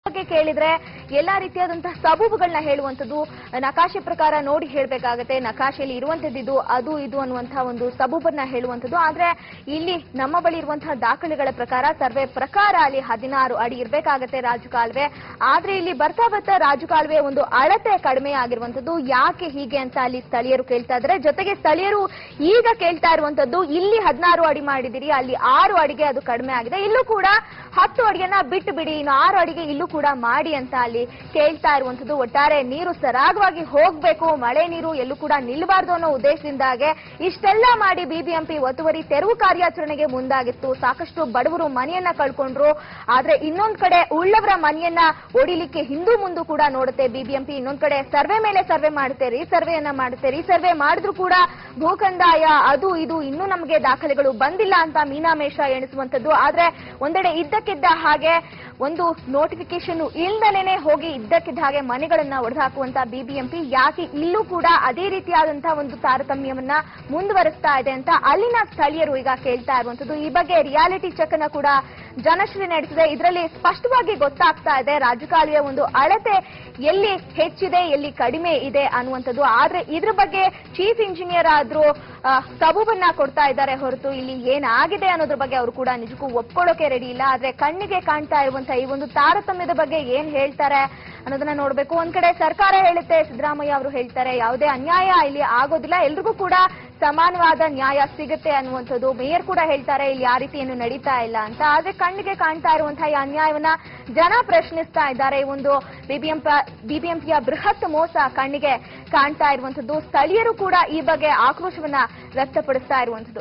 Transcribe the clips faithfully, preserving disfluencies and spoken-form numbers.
ಕೇಳಿದ್ರೆ ಎಲ್ಲಾ ರೀತಿಯಾದಂತಹ ಸಬೂಬುಗಳನ್ನ ಹೇಳುವಂತದ್ದು ನಕಾಶೆ ಪ್ರಕಾರ ನೋಡಿ ಹೇಳಬೇಕಾಗುತ್ತೆ. ನಕಾಶೆಯಲ್ಲಿ ಇರುವಂತದ್ದು ಅದು ಇದು ಅನ್ನುವಂತಹ ಒಂದು ಸಬೂಬನ್ನ ಹೇಳುವಂತದ್ದು. ಆದ್ರೆ ಇಲ್ಲಿ ನಮ್ಮ ಬಳಿ ಇರುವಂತಹ ದಾಖಲೆಗಳ ಪ್ರಕಾರ ಸರ್ವೆ ಪ್ರಕಾರ ಅಲ್ಲಿ ಹದಿನಾರು ಅಡಿ ಇರಬೇಕಾಗತ್ತೆ ರಾಜಕಾಲುವೆ. ಆದ್ರೆ ಇಲ್ಲಿ ಬರ್ತಾ ಬರ್ತಾ ರಾಜಕಾಲುವೆ ಒಂದು ಅಳತೆ ಕಡಿಮೆ ಆಗಿರುವಂತದ್ದು. ಯಾಕೆ ಹೀಗೆ ಅಂತ ಅಲ್ಲಿ ಸ್ಥಳೀಯರು ಕೇಳ್ತಾ ಇದ್ದಾರೆ. ಜೊತೆಗೆ ಸ್ಥಳೀಯರು ಈಗ ಕೇಳ್ತಾ ಇರುವಂತದ್ದು ಇಲ್ಲಿ ಹದಿನಾರು ಅಡಿ ಮಾಡಿದಿರಿ, ಅಲ್ಲಿ ಆರು ಅಡಿಗೆ ಅದು ಕಡಿಮೆ ಆಗಿದೆ, ಇಲ್ಲೂ ಕೂಡ ಹತ್ತು ಅಡಿಯನ್ನ ಬಿಟ್ಟು ಬಿಡಿ, ಇನ್ನು ಆರು ಅಡಿಗೆ ಇಲ್ಲೂ ಕೂಡ ಮಾಡಿ ಅಂತ ಅಲ್ಲಿ ಕೇಳ್ತಾ ಇರುವಂತದ್ದು. ಒಟ್ಟಾರೆ ನೀರು ಸರಾಗವಾಗಿ ಹೋಗ್ಬೇಕು, ಮಳೆ ನೀರು ಎಲ್ಲೂ ಕೂಡ ನಿಲ್ಲಬಾರ್ದು ಅನ್ನೋ ಉದ್ದೇಶದಿಂದಾಗೆ ಇಷ್ಟೆಲ್ಲ ಮಾಡಿ ಬಿಬಿಎಂಪಿ ಒತ್ತುವರಿ ತೆರವು ಕಾರ್ಯಾಚರಣೆಗೆ ಮುಂದಾಗಿತ್ತು. ಸಾಕಷ್ಟು ಬಡವರು ಮನೆಯನ್ನ ಕಳ್ಕೊಂಡ್ರು. ಆದ್ರೆ ಇನ್ನೊಂದ್ ಕಡೆ ಉಳ್ಳವರ ಮನೆಯನ್ನ ಒಡಿಲಿಕ್ಕೆ ಹಿಂದೂ ಮುಂದೂ ಕೂಡ ನೋಡುತ್ತೆ ಬಿಬಿಎಂಪಿ. ಇನ್ನೊಂದ್ ಕಡೆ ಸರ್ವೆ ಮೇಲೆ ಸರ್ವೆ ಮಾಡುತ್ತೆ, ರೀಸರ್ವೆಯನ್ನ ಮಾಡುತ್ತೆ. ರೀಸರ್ವೆ ಮಾಡಿದ್ರು ಕೂಡ ಭೂಕಂದಾಯ ಅದು ಇದು ಇನ್ನೂ ನಮಗೆ ದಾಖಲೆಗಳು ಬಂದಿಲ್ಲ ಅಂತ ಮೀನಾಮೇಷ ಎಣಿಸುವಂತದ್ದು. ಆದ್ರೆ ಒಂದೆಡೆ ಇದ್ದಕ್ಕಿದ್ದ ಹಾಗೆ ಒಂದು ನೋಟಿಫಿಕೇಶನ್ ಇಲ್ದಲೇನೆ ಹೋಗಿ ಇದ್ದಕ್ಕಿದ್ದ ಹಾಗೆ ಮನೆಗಳನ್ನ ಒಡೆದುಹಾಕುವಂತ ಬಿಬಿಎಂಪಿ ಯಾಕೆ ಇಲ್ಲೂ ಕೂಡ ಅದೇ ರೀತಿಯಾದಂತಹ ಒಂದು ತಾರತಮ್ಯವನ್ನ ಮುಂದುವರಿಸ್ತಾ ಇದೆ ಅಂತ ಅಲ್ಲಿನ ಸ್ಥಳೀಯರು ಈಗ ಕೇಳ್ತಾ ಇರುವಂತದ್ದು. ಈ ಬಗ್ಗೆ ರಿಯಾಲಿಟಿ ಚೆಕ್ ಅನ್ನ ಕೂಡ ಜನಶ್ರೀ ನಡೆಸಿದೆ. ಇದರಲ್ಲಿ ಸ್ಪಷ್ಟವಾಗಿ ಗೊತ್ತಾಗ್ತಾ ಇದೆ ರಾಜಕಾಲುವೆ ಒಂದು ಅಳತೆ ಎಲ್ಲಿ ಹೆಚ್ಚಿದೆ ಎಲ್ಲಿ ಕಡಿಮೆ ಇದೆ ಅನ್ನುವಂಥದ್ದು. ಆದ್ರೆ ಇದ್ರ ಬಗ್ಗೆ ಚೀಫ್ ಇಂಜಿನಿಯರ್ ಆದ್ರೂ ಸಬೂಬನ್ನ ಕೊಡ್ತಾ ಇದ್ದಾರೆ ಹೊರತು ಇಲ್ಲಿ ಏನಾಗಿದೆ ಅನ್ನೋದ್ರ ಬಗ್ಗೆ ಅವರು ಕೂಡ ನಿಜಕ್ಕೂ ಒಪ್ಕೊಳ್ಳೋಕೆ ರೆಡಿ ಇಲ್ಲ. ಆದ್ರೆ ಕಣ್ಣಿಗೆ ಕಾಣ್ತಾ ಇರುವಂತಹ ಈ ಒಂದು ತಾರತಮ್ಯದ ಬಗ್ಗೆ ಏನ್ ಹೇಳ್ತಾರೆ ಅನ್ನೋದನ್ನ ನೋಡ್ಬೇಕು. ಒಂದ್ ಕಡೆ ಸರ್ಕಾರ ಹೇಳುತ್ತೆ, ಸಿದ್ದರಾಮಯ್ಯ ಅವರು ಹೇಳ್ತಾರೆ ಯಾವುದೇ ಅನ್ಯಾಯ ಇಲ್ಲಿ ಆಗೋದಿಲ್ಲ, ಎಲ್ರಿಗೂ ಕೂಡ ಸಮಾನವಾದ ನ್ಯಾಯ ಸಿಗುತ್ತೆ ಅನ್ನುವಂಥದ್ದು. ಮೇಯರ್ ಕೂಡ ಹೇಳ್ತಾರೆ ಇಲ್ಲಿ ಆ ರೀತಿ ಏನು ನಡೀತಾ ಇಲ್ಲ ಅಂತ. ಆದ್ರೆ ಕಣ್ಣಿಗೆ ಕಾಣ್ತಾ ಇರುವಂತಹ ಈ ಅನ್ಯಾಯವನ್ನ ಜನ ಪ್ರಶ್ನಿಸ್ತಾ ಇದ್ದಾರೆ. ಈ ಒಂದು ಬಿಬಿಎಂಪಿ ಬಿಬಿಎಂಪಿಯ ಬೃಹತ್ ಮೋಸ ಕಣ್ಣಿಗೆ ಕಾಣ್ತಾ ಇರುವಂತದ್ದು. ಸ್ಥಳೀಯರು ಕೂಡ ಈ ಬಗ್ಗೆ ಆಕ್ರೋಶವನ್ನ ವ್ಯಕ್ತಪಡಿಸ್ತಾ ಇರುವಂತದ್ದು.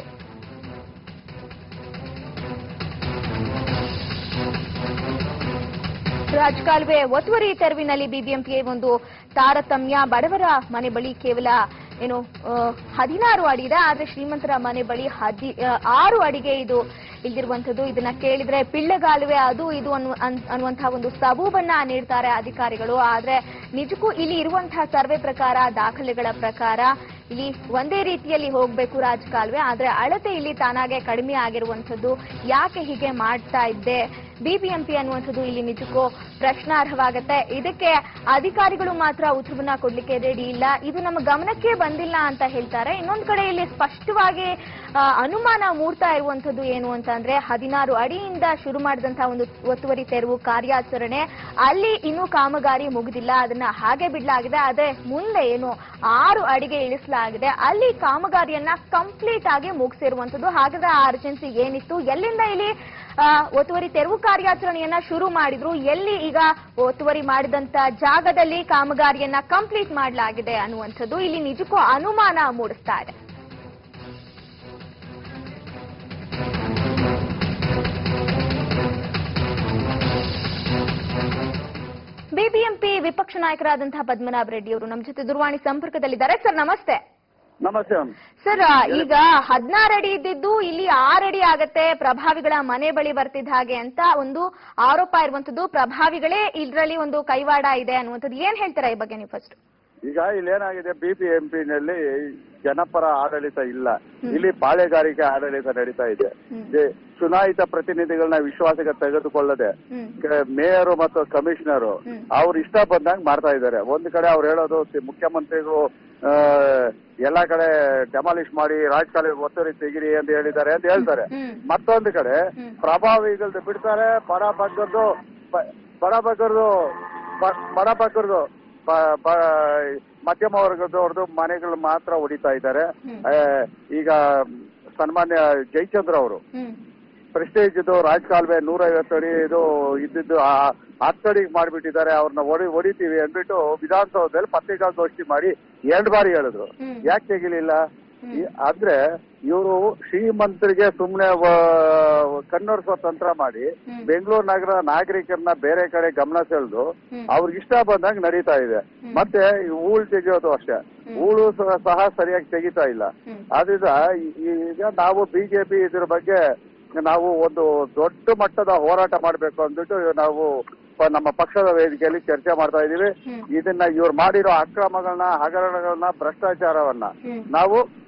ರಾಜಕಾಲುವೆ ಒತ್ತುವರಿ ತೆರವಿನಲ್ಲಿ ಬಿಬಿಎಂಪಿಯ ಒಂದು ತಾರತಮ್ಯ. ಬಡವರ ಮನೆ ಬಳಿ ಕೇವಲ ಏನು ಹದಿನಾರು ಅಡಿ ಇದೆ, ಆದ್ರೆ ಶ್ರೀಮಂತರ ಮನೆ ಬಳಿ ಹದಿ ಆರು ಅಡಿಗೆ ಇದು ಇಲ್ದಿರುವಂತದ್ದು. ಇದನ್ನ ಕೇಳಿದ್ರೆ ಪಿಳ್ಳೆಗಾಲುವೆ ಅದು ಇದು ಅನ್ನುವಂತಹ ಒಂದು ಸಬೂಬನ್ನ ನೀಡ್ತಾರೆ ಅಧಿಕಾರಿಗಳು. ಆದ್ರೆ ನಿಜಕ್ಕೂ ಇಲ್ಲಿ ಇರುವಂತಹ ಸರ್ವೆ ಪ್ರಕಾರ ದಾಖಲೆಗಳ ಪ್ರಕಾರ ಇಲ್ಲಿ ಒಂದೇ ರೀತಿಯಲ್ಲಿ ಹೋಗ್ಬೇಕು ರಾಜಕಾಲುವೆ, ಆದ್ರೆ ಅಳತೆ ಇಲ್ಲಿ ತಾನಾಗೆ ಕಡಿಮೆ ಆಗಿರುವಂತದ್ದು. ಯಾಕೆ ಹೀಗೆ ಮಾಡ್ತಾ ಇದ್ದೆ ಬಿಬಿಎಂಪಿ ಅನ್ನುವಂಥದ್ದು ಇಲ್ಲಿ ನಿಜಕ್ಕೂ ಪ್ರಶ್ನಾರ್ಹವಾಗುತ್ತೆ. ಇದಕ್ಕೆ ಅಧಿಕಾರಿಗಳು ಮಾತ್ರ ಉತ್ತರವನ್ನ ಕೊಡ್ಲಿಕ್ಕೆ ರೆಡಿ ಇಲ್ಲ, ಇದು ನಮ್ಮ ಗಮನಕ್ಕೆ ಬಂದಿಲ್ಲ ಅಂತ ಹೇಳ್ತಾರೆ. ಇನ್ನೊಂದು ಕಡೆ ಇಲ್ಲಿ ಸ್ಪಷ್ಟವಾಗಿ ಅನುಮಾನ ಮೂಡ್ತಾ ಇರುವಂತದ್ದು ಏನು ಅಂತಂದ್ರೆ ಹದಿನಾರು ಅಡಿಯಿಂದ ಶುರು ಮಾಡಿದಂತಹ ಒಂದು ಒತ್ತುವರಿ ತೆರವು ಕಾರ್ಯಾಚರಣೆ ಅಲ್ಲಿ ಇನ್ನೂ ಕಾಮಗಾರಿ ಮುಗಿದಿಲ್ಲ, ಅದನ್ನ ಹಾಗೆ ಬಿಡಲಾಗಿದೆ. ಆದ್ರೆ ಮುಂದೆ ಏನು ಆರು ಅಡಿಗೆ ಇಳಿಸಲಾಗಿದೆ, ಅಲ್ಲಿ ಕಾಮಗಾರಿಯನ್ನ ಕಂಪ್ಲೀಟ್ ಆಗಿ ಮುಗಿಸಿರುವಂತದ್ದು. ಹಾಗಾದ್ರೆ ಆ ಅರ್ಜೆನ್ಸಿ ಏನಿತ್ತು, ಎಲ್ಲಿಂದ ಇಲ್ಲಿ ಒತ್ತುವರಿ ತೆರವು ಕಾರ್ಯಾಚರಣೆಯನ್ನ ಶುರು ಮಾಡಿದ್ರು, ಎಲ್ಲಿ ಈಗ ಒತ್ತುವರಿ ಮಾಡಿದಂತ ಜಾಗದಲ್ಲಿ ಕಾಮಗಾರಿಯನ್ನ ಕಂಪ್ಲೀಟ್ ಮಾಡಲಾಗಿದೆ ಅನ್ನುವಂಥದ್ದು ಇಲ್ಲಿ ನಿಜಕ್ಕೂ ಅನುಮಾನ ಮೂಡಿಸ್ತಾ ಇದೆ. ಬಿಬಿಎಂಪಿ ವಿಪಕ್ಷ ನಾಯಕರಾದಂತಹ ಪದ್ಮನಾಭ ರೆಡ್ಡಿ ಅವರು ನಮ್ಮ ಜೊತೆ ದೂರವಾಣಿ ಸಂಪರ್ಕದಲ್ಲಿದ್ದಾರೆ. ಸರ್ ನಮಸ್ತೆ. ನಮಸ್ತೆ ಸರ್, ಈಗ ಹದಿನಾರು ಅಡಿ ಇದ್ದಿದ್ದು ಇಲ್ಲಿ ಆರಡಿ ಆಗತ್ತೆ, ಪ್ರಭಾವಿಗಳ ಮನೆ ಬಳಿ ಬರ್ತಿದ್ದ ಹಾಗೆ ಅಂತ ಒಂದು ಆರೋಪ ಇರುವಂತದ್ದು. ಪ್ರಭಾವಿಗಳೇ ಇದರಲ್ಲಿ ಒಂದು ಕೈವಾಡ ಇದೆ ಅನ್ನುವಂಥದ್ದು, ಏನ್ ಹೇಳ್ತೀರಾ ಈ ಬಗ್ಗೆ ನೀವು ಫಸ್ಟ್? ಈಗ ಇಲ್ಲಿ ಏನಾಗಿದೆ, ಬಿಬಿಎಂಪಿನಲ್ಲಿ ಜನಪರ ಆಡಳಿತ ಇಲ್ಲ, ಇಲ್ಲಿ ಪಾಳೆಗಾರಿಕೆ ಆಡಳಿತ ನಡೀತಾ ಇದೆ. ಚುನಾಯಿತ ಪ್ರತಿನಿಧಿಗಳನ್ನ ವಿಶ್ವಾಸಕ್ಕೆ ತೆಗೆದುಕೊಳ್ಳದೆ ಮೇಯರು ಮತ್ತು ಕಮಿಷನರು ಅವ್ರು ಇಷ್ಟ ಬಂದಂಗ್ ಮಾಡ್ತಾ ಇದ್ದಾರೆ. ಒಂದ್ ಕಡೆ ಅವ್ರು ಹೇಳೋದು ಮುಖ್ಯಮಂತ್ರಿಗಳು ಎಲ್ಲಾ ಕಡೆ ಡೆಮಾಲಿಷ್ ಮಾಡಿ ರಾಜಕಾಲುವೆ ಒತ್ತುವರಿ ತೆಗಿರಿ ಅಂತ ಹೇಳಿದ್ದಾರೆ ಅಂತ ಹೇಳ್ತಾರೆ. ಮತ್ತೊಂದು ಕಡೆ ಪ್ರಭಾವಿಗಳದ್ದು ಬಿಡ್ತಾರೆ, ಬಡ ಬಗ್ಗದ್ದು ಬಡ ಬಗ್ಗರದು ಬಡ ಬಗ್ಗರದು ಮಧ್ಯಮ ವರ್ಗದವ್ರದ್ದು ಮನೆಗಳು ಮಾತ್ರ ಹೊಡಿತಾ ಇದ್ದಾರೆ. ಈಗ ಸನ್ಮಾನ್ಯ ಜಯಚಂದ್ರ ಅವರು ಪ್ರೆಸ್ಟೇಜ್ ಇದು ರಾಜಕಾಲುವೆ ನೂರ ಐವತ್ತು ಅಡಿ ಇದು ಇದ್ದಿದ್ದು ಹತ್ತಡಿಗೆ ಮಾಡಿಬಿಟ್ಟಿದ್ದಾರೆ, ಅವ್ರನ್ನ ಹೊಡಿ ಹೊಡಿತೀವಿ ಅಂದ್ಬಿಟ್ಟು ವಿಧಾನಸೌಧದಲ್ಲಿ ಪತ್ರಿಕಾಗೋಷ್ಠಿ ಮಾಡಿ ಎರಡು ಬಾರಿ ಹೇಳಿದ್ರು. ಯಾಕೆ ತೆಗಿಲಿಲ್ಲ ಅಂದ್ರೆ ಇವರು ಶ್ರೀಮಂತರಿಗೆ ಸುಮ್ನೆ ಕಣ್ಣೊರ್ಸೋ ತಂತ್ರ ಮಾಡಿ ಬೆಂಗಳೂರು ನಗರ ನಾಗರಿಕರನ್ನ ಬೇರೆ ಕಡೆ ಗಮನ ಸೆಳೆದು ಅವ್ರಿಗೆ ಇಷ್ಟ ಬಂದಂಗ್ ನಡೀತಾ ಇದೆ. ಮತ್ತೆ ಹೂಳು ತೆಗಿಯೋದು ಅಷ್ಟೇ, ಹೂಳು ಸಹ ಸರಿಯಾಗಿ ತೆಗಿತಾ ಇಲ್ಲ. ಆದ್ರಿಂದ ಈಗ ನಾವು ಬಿಜೆಪಿ ಇದ್ರ ಬಗ್ಗೆ ನಾವು ಒಂದು ದೊಡ್ಡ ಮಟ್ಟದ ಹೋರಾಟ ಮಾಡ್ಬೇಕು ಅಂದ್ಬಿಟ್ಟು ನಾವು ನಮ್ಮ ಪಕ್ಷದ ವೇದಿಕೆಯಲ್ಲಿ ಚರ್ಚೆ ಮಾಡ್ತಾ ಇದೀವಿ. ಇದನ್ನ ಇವ್ರು ಮಾಡಿರೋ ಅಕ್ರಮಗಳನ್ನ ಹಗರಣಗಳನ್ನ ಭ್ರಷ್ಟಾಚಾರವನ್ನ ನಾವು